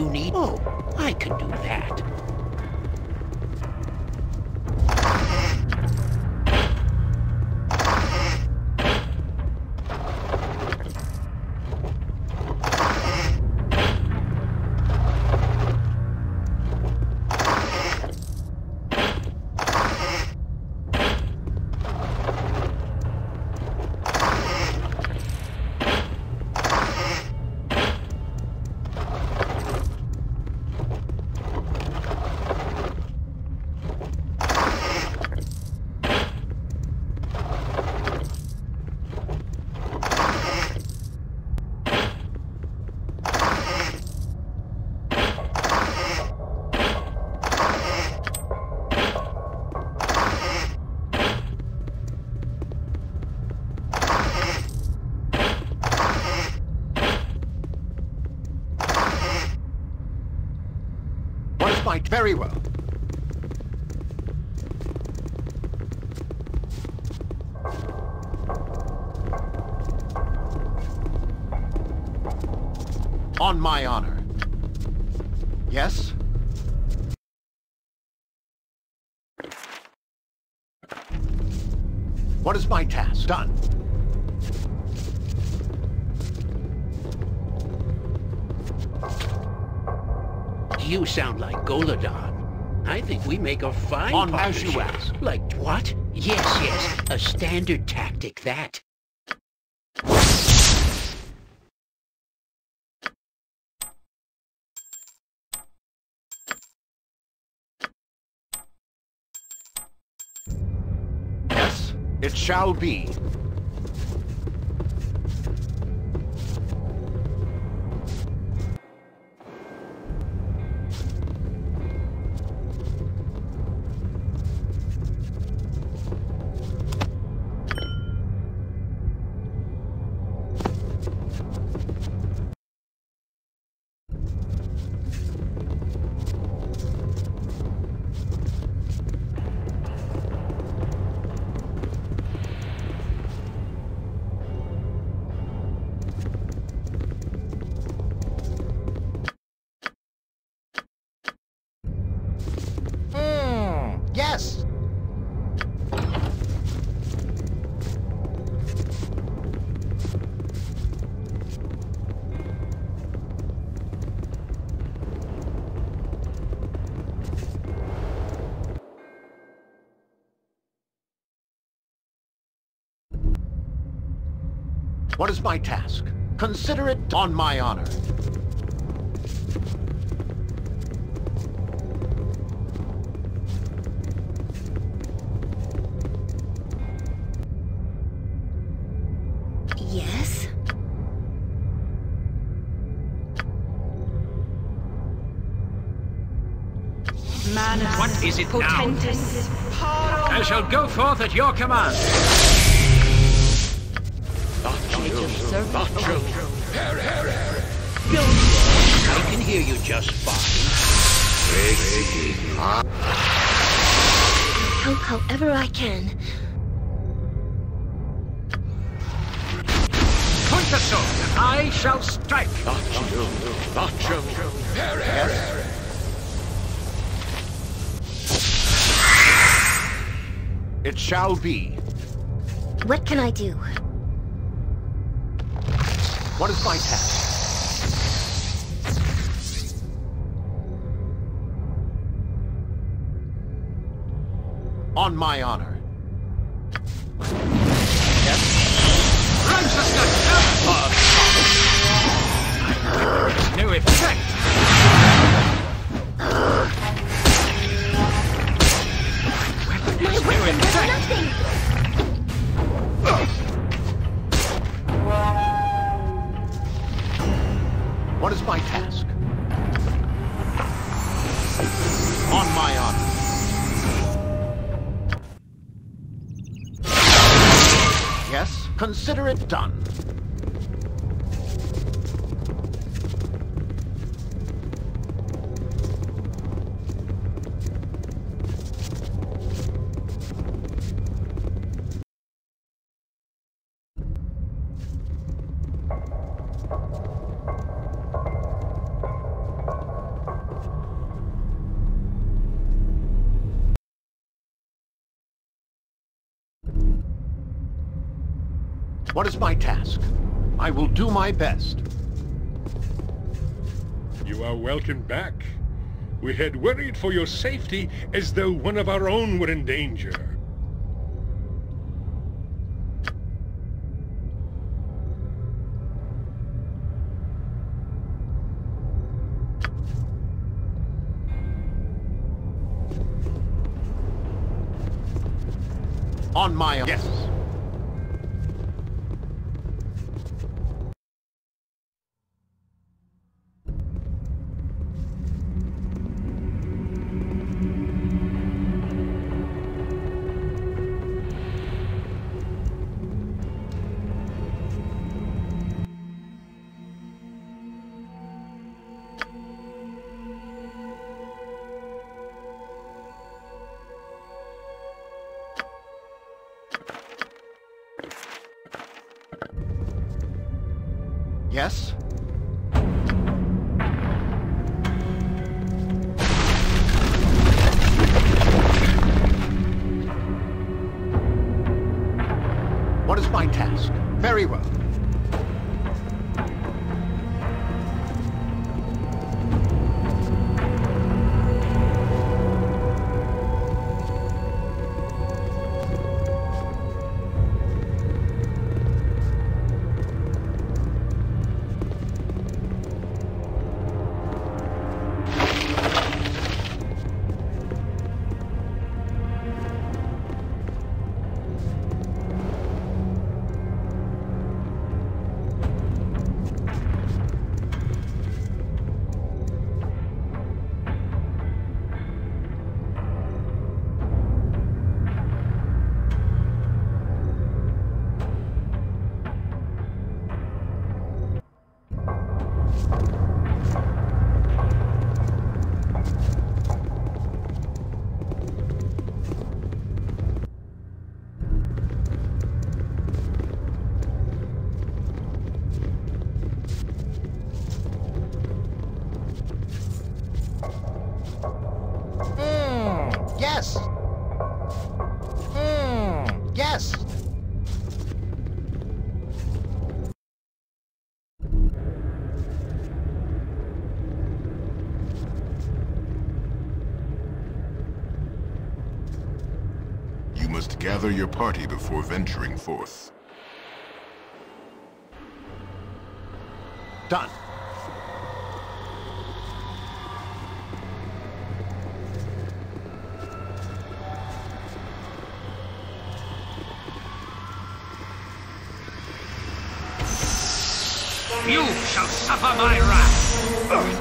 you need... Oh, I can do that. Might very well. On my honor. Yes? What is my task? Done. You sound like Golodon. I think we make a fine On partnership. as you ask. Like what? Yes, yes. A standard tactic, that. Yes, it shall be. Yes! What is my task? Consider it on my honor. Yes? Manus. What is it Potentis. now? I shall go forth at your command. Not you. Not you. Here, here, here. I can hear you just fine. Help however I can. Point the sword. I shall strike. Not you. Not you. Here, here, here. It shall be. What can I do? What is my task? On my honor. Yes? No effect. My weapon does nothing! What is my task? On my honor. Yes, consider it done. What is my task? I will do my best. You are welcome back. We had worried for your safety as though one of our own were in danger. On my own. Yes. Yes? What is my task? Very well. Yes! Mm, yes! You must gather your party before venturing forth. Done. You shall suffer my wrath!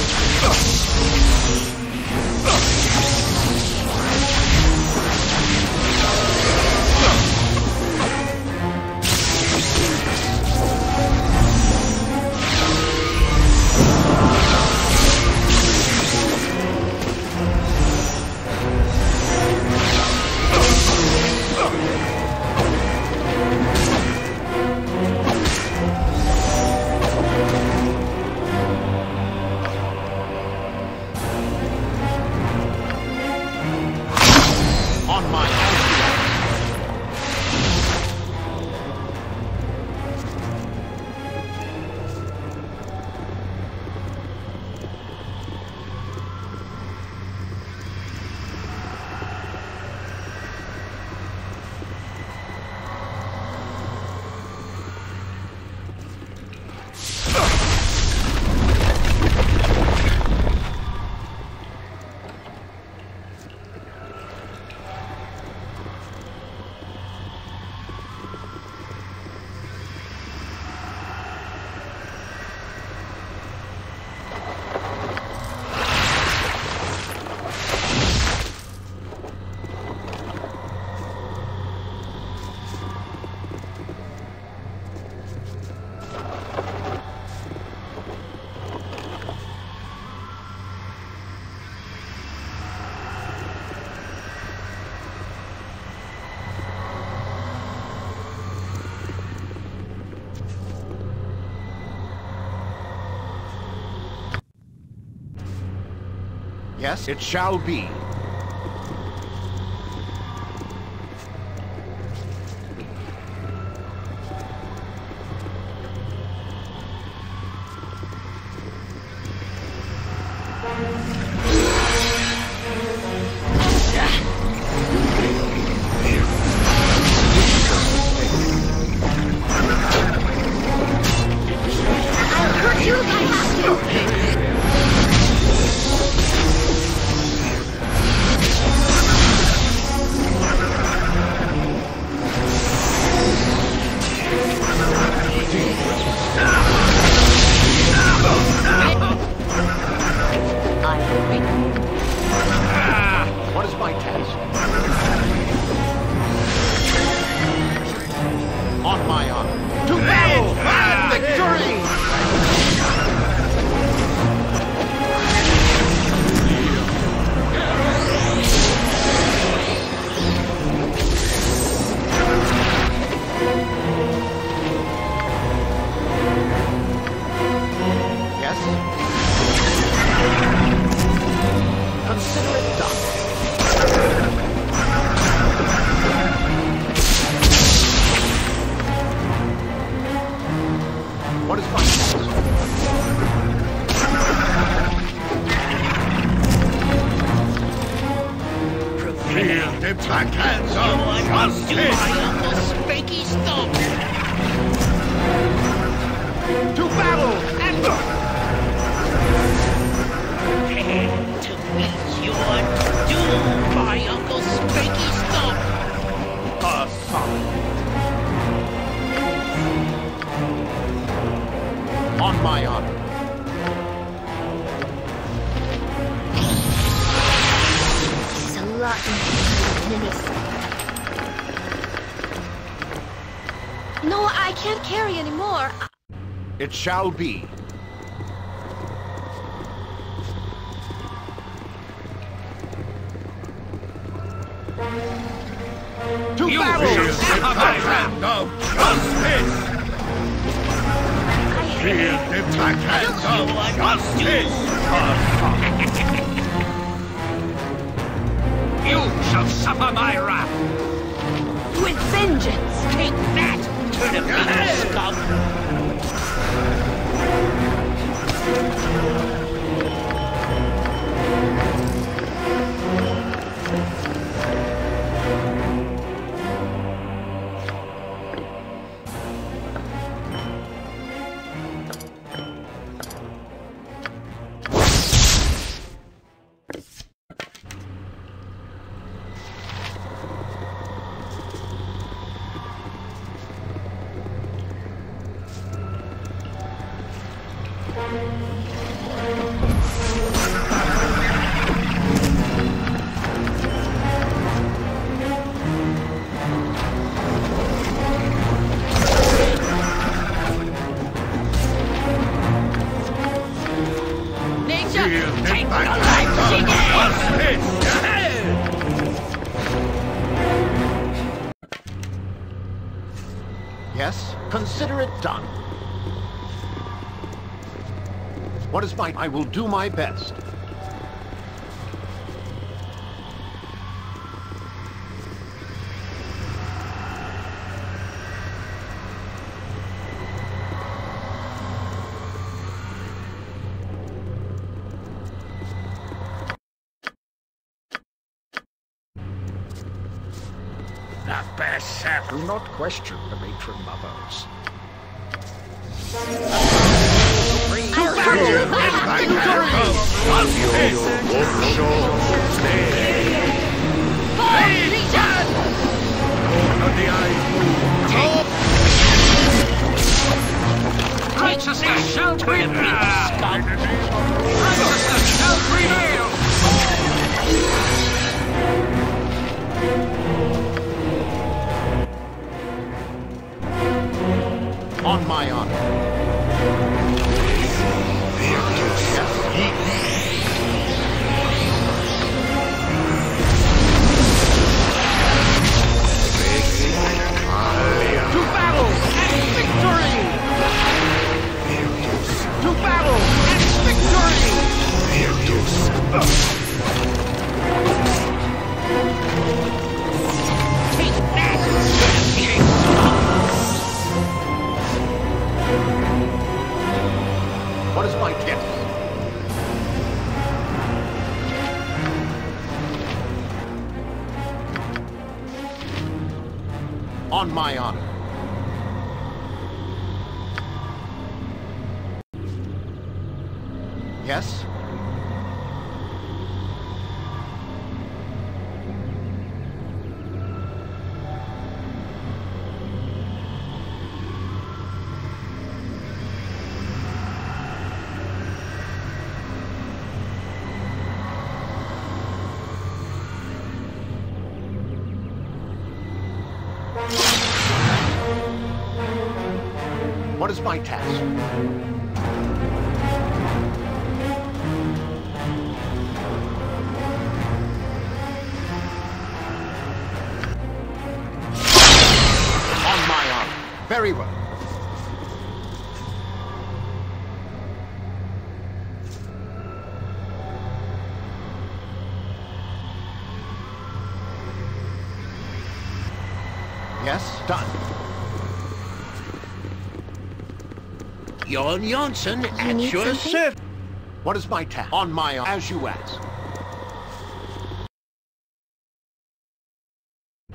Yes, it shall be. hands of justice! To my Uncle Spanky Stomp! To battle! And prepare to meet your doom, my Uncle Spanky Stomp! a solid. On my honor. There's a lot in this. No, I can't carry anymore. It shall be. To You battle! will set my hand of justice! Feel the black hands of justice! You shall suffer my wrath! With vengeance! Take that, turnip scum! Yes, consider it done. What is mine? I will do my best. That best sap. Do not question the matron mothers. I'll hurt you with my Righteousness shall prevail! Righteousness shall prevail! On my honor. To battle and victory! To battle and victory! Take that! What is my guess? On my honor. Yes? What is my task? On my honor. Very well. Yes, done. Jon Jonsson at need your something? service. What is my task? On my honor. As you ask.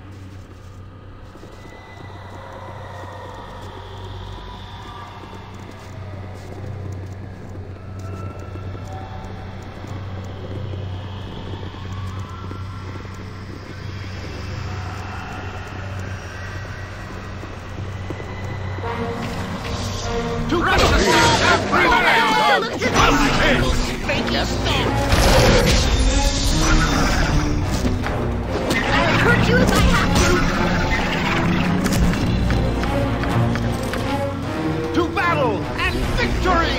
To battle! I'll hurt you if I have to! To battle and victory!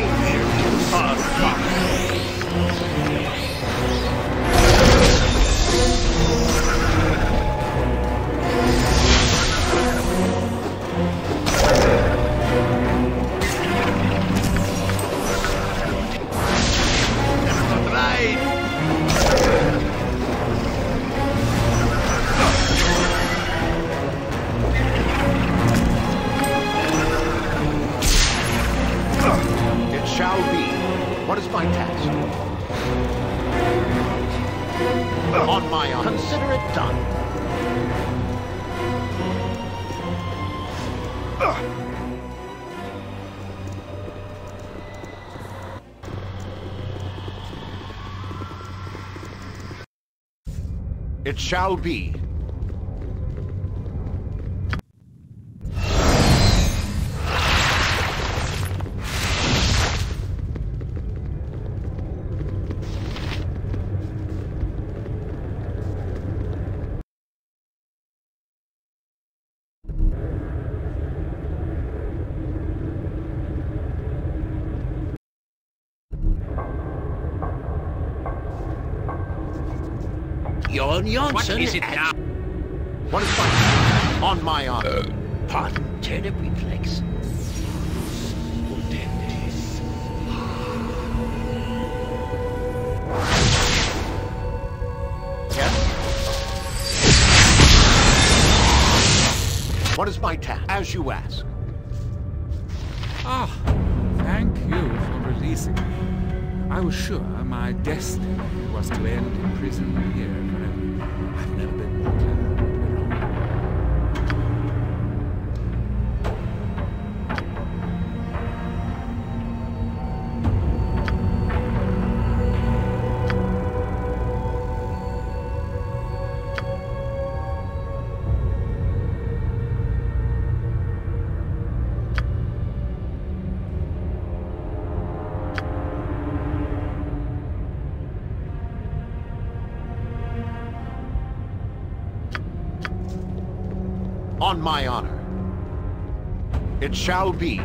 What is my task? On my honor. Consider it done. It shall be. Jon Jonsson. What is it now? What is my on my honor? Uh, pardon, turnip reflex. Yes? What is my task? As you ask. Ah, thank you for releasing me. I was sure my destiny was to end in prison here forever. I've never been more glad to be On my honor. It shall be.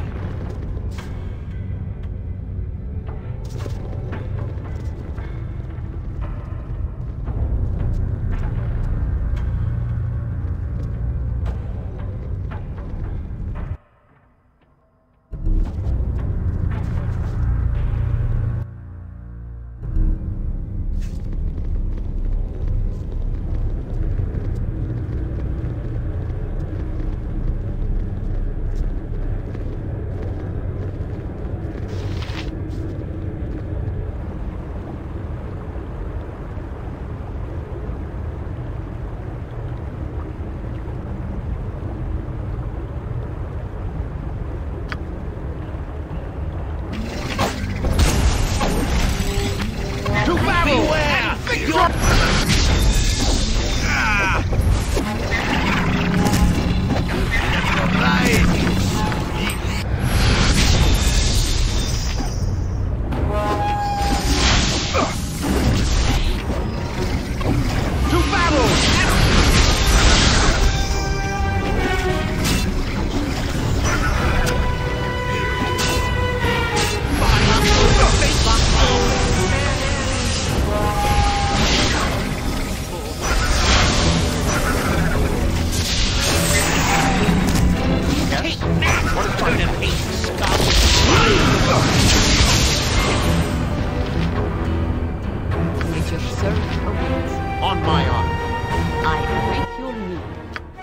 On my honor. I await your need.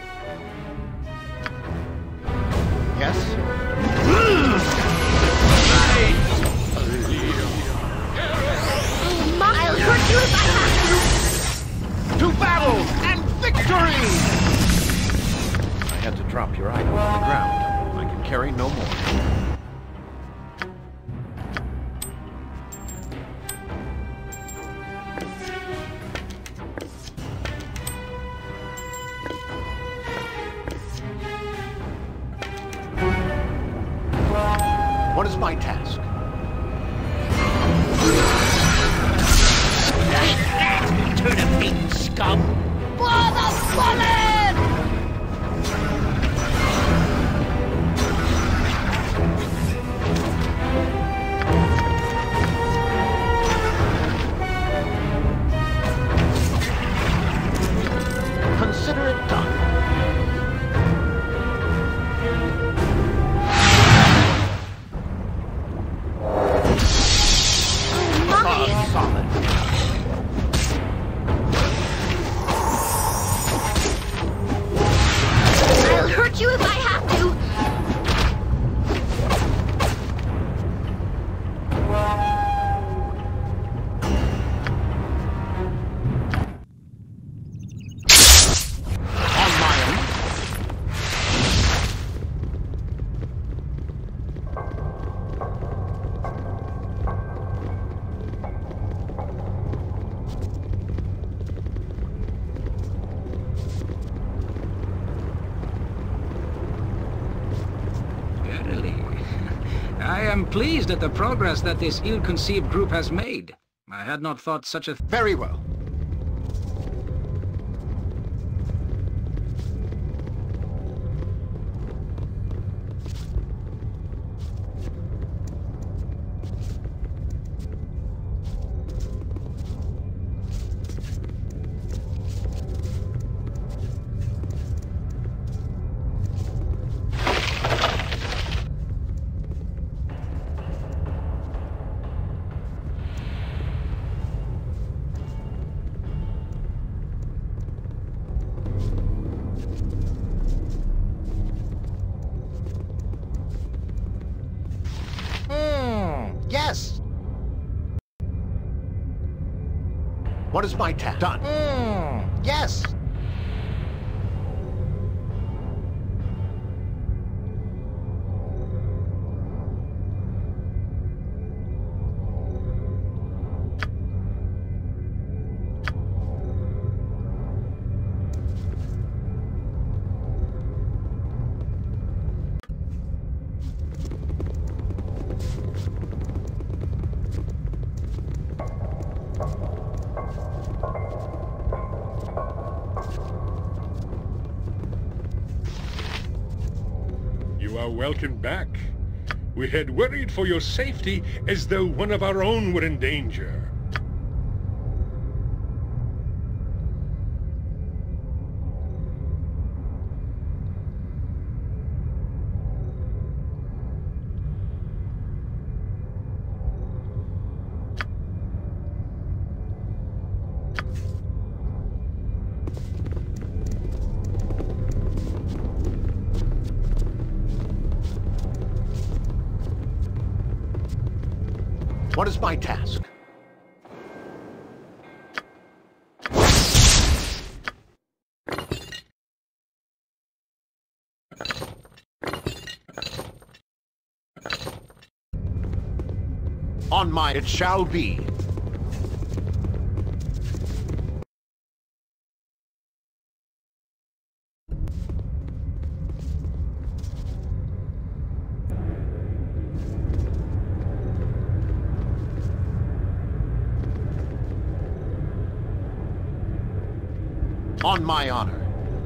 Yes? I'll hurt you if I have to! To battle and victory! I had to drop your item on the ground. I can carry no more. What is my task? Turnip eating scum! For the bullet! Consider it done. Oh, solid. I'll hurt you if I have to. I am pleased at the progress that this ill-conceived group has made. I had not thought such a... Very well. Yes! What is my task? Done. Mm, yes! You are welcome back. We had worried for your safety as though one of our own were in danger. What is my task? On my it shall be. On my honor.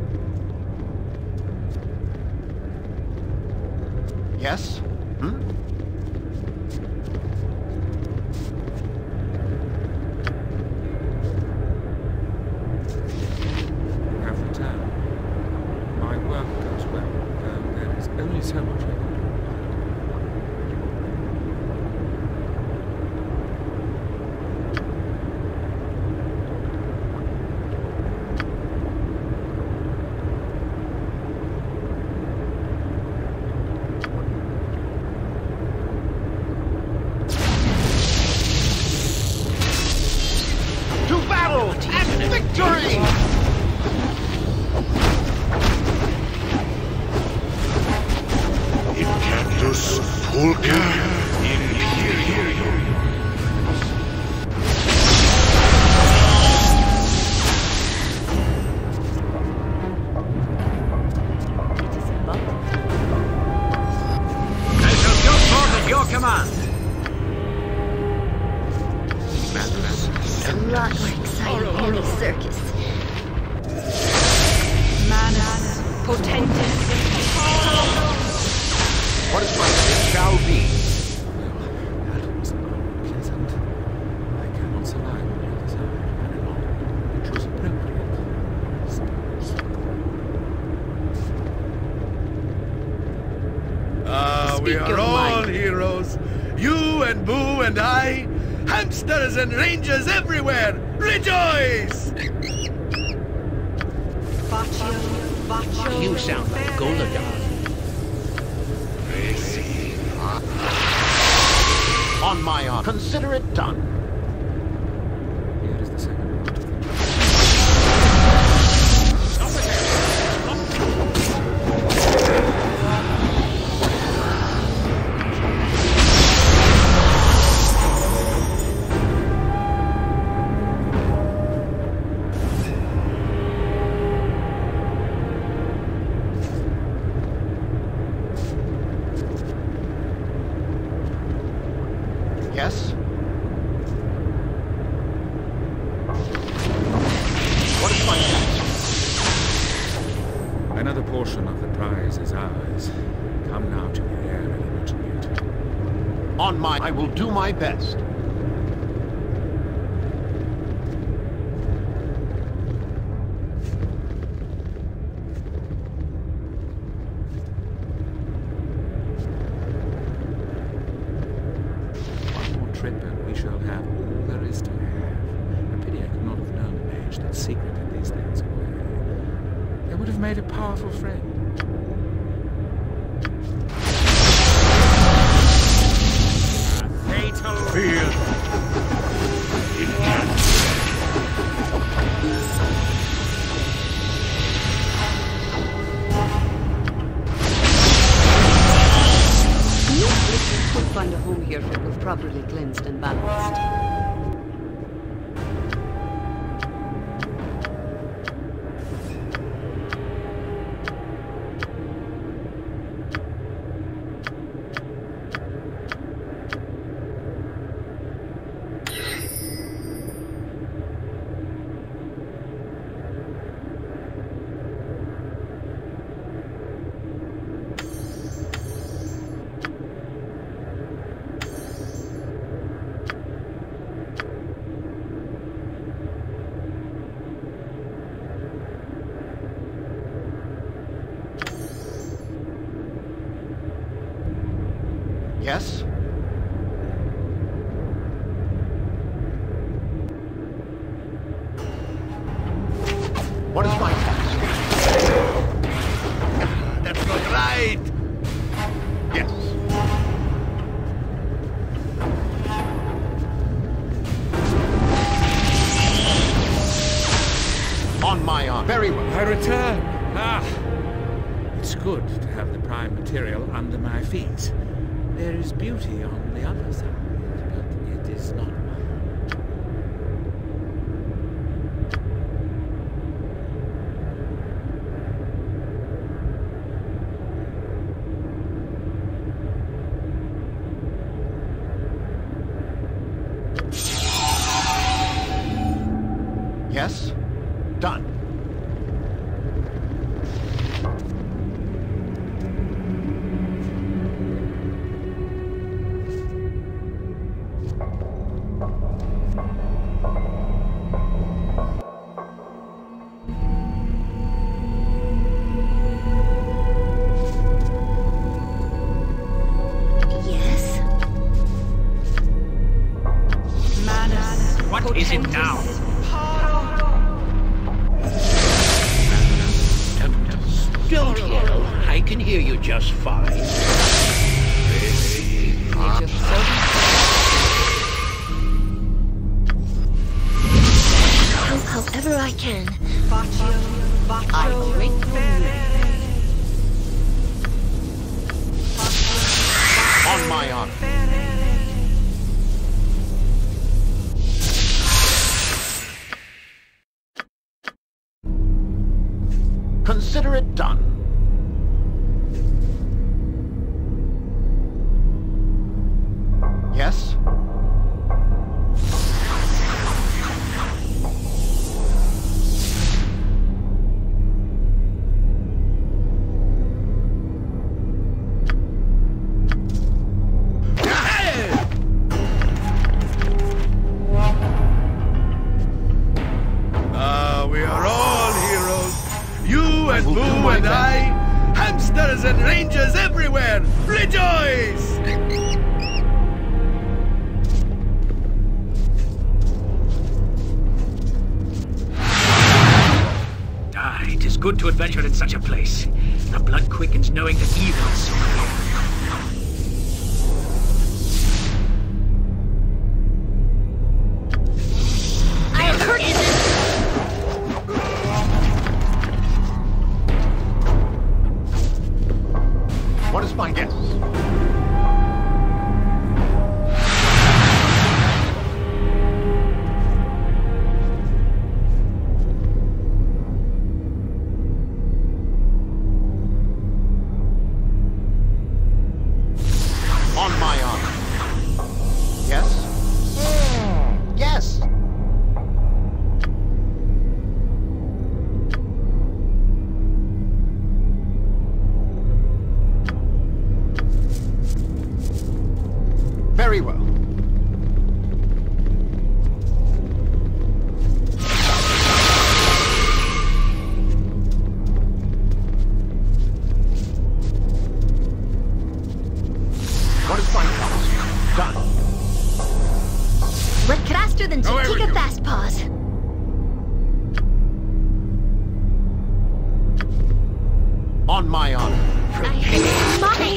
Yes? Hmm? Have the town. My work goes well, though there is only so much I can do. Victory! Incandus Pulca Imperio. I shall just sort your Potentis. What is my it shall be? That was unpleasant. I cannot survive on the other side any longer. It was appropriate, I suppose. Ah, we Speak are your all mind. heroes. You and Boo and I. Hamsters and rangers everywhere. Rejoice! You sound like Golodar. On my honor, consider it done. Here is the second part of the Yes? What is my task? Another portion of the prize is ours. Come now to the air and imagine it. On my... I will do my best. Trip and we shall have all there is to have. A pity I could not have known the mage that secreted these things away. They would have made a powerful friend. A fatal fear. Could find a home here if it was properly cleansed and balanced. Yes? What is my task? That's not right. Yes. On my honor. Very well. I return. Ah! It's good to have the prime material under my feet. There is beauty on the other side, but it is not mine. Yes? Done. What is it now? Don't yell. I can hear you just fine. Help however I can. I gratefully On my honor. Consider it done. Yes? boo and I, hamsters and rangers everywhere, rejoice! Ah, it is good to adventure in such a place. The blood quickens knowing that evil is so near. What is my guess? On my honor. Yes? Mm, yes! Very well. What is my task? Done. Work faster than Chitika Fast Paws. On my honor. Mommy!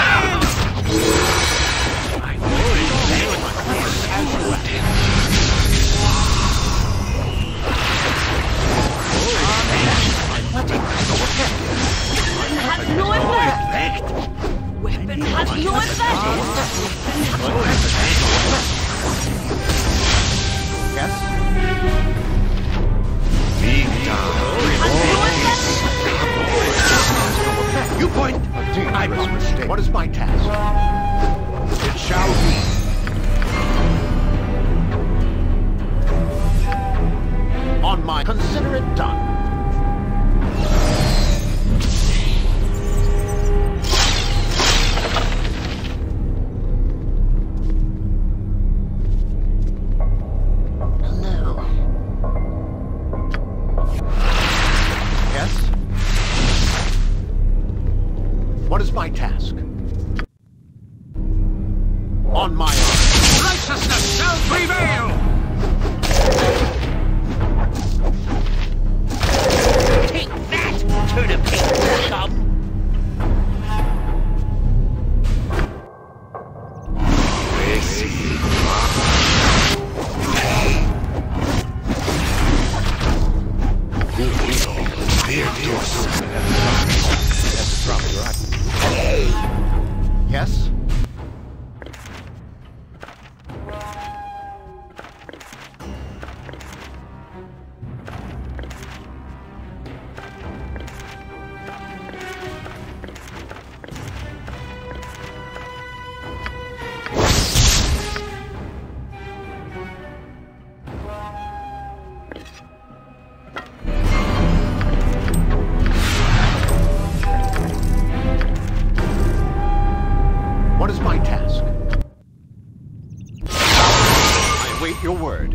Has no effect! Weapon has no effect! Yes? Big down. You point. I was mistaken. What is my task? It shall be. On my... Consider it done. What is my task? On my honor. Righteousness shall prevail! Take that, turnipate scum! Yes? What is my task? I await your word.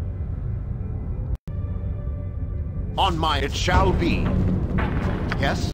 On my it shall be. Yes?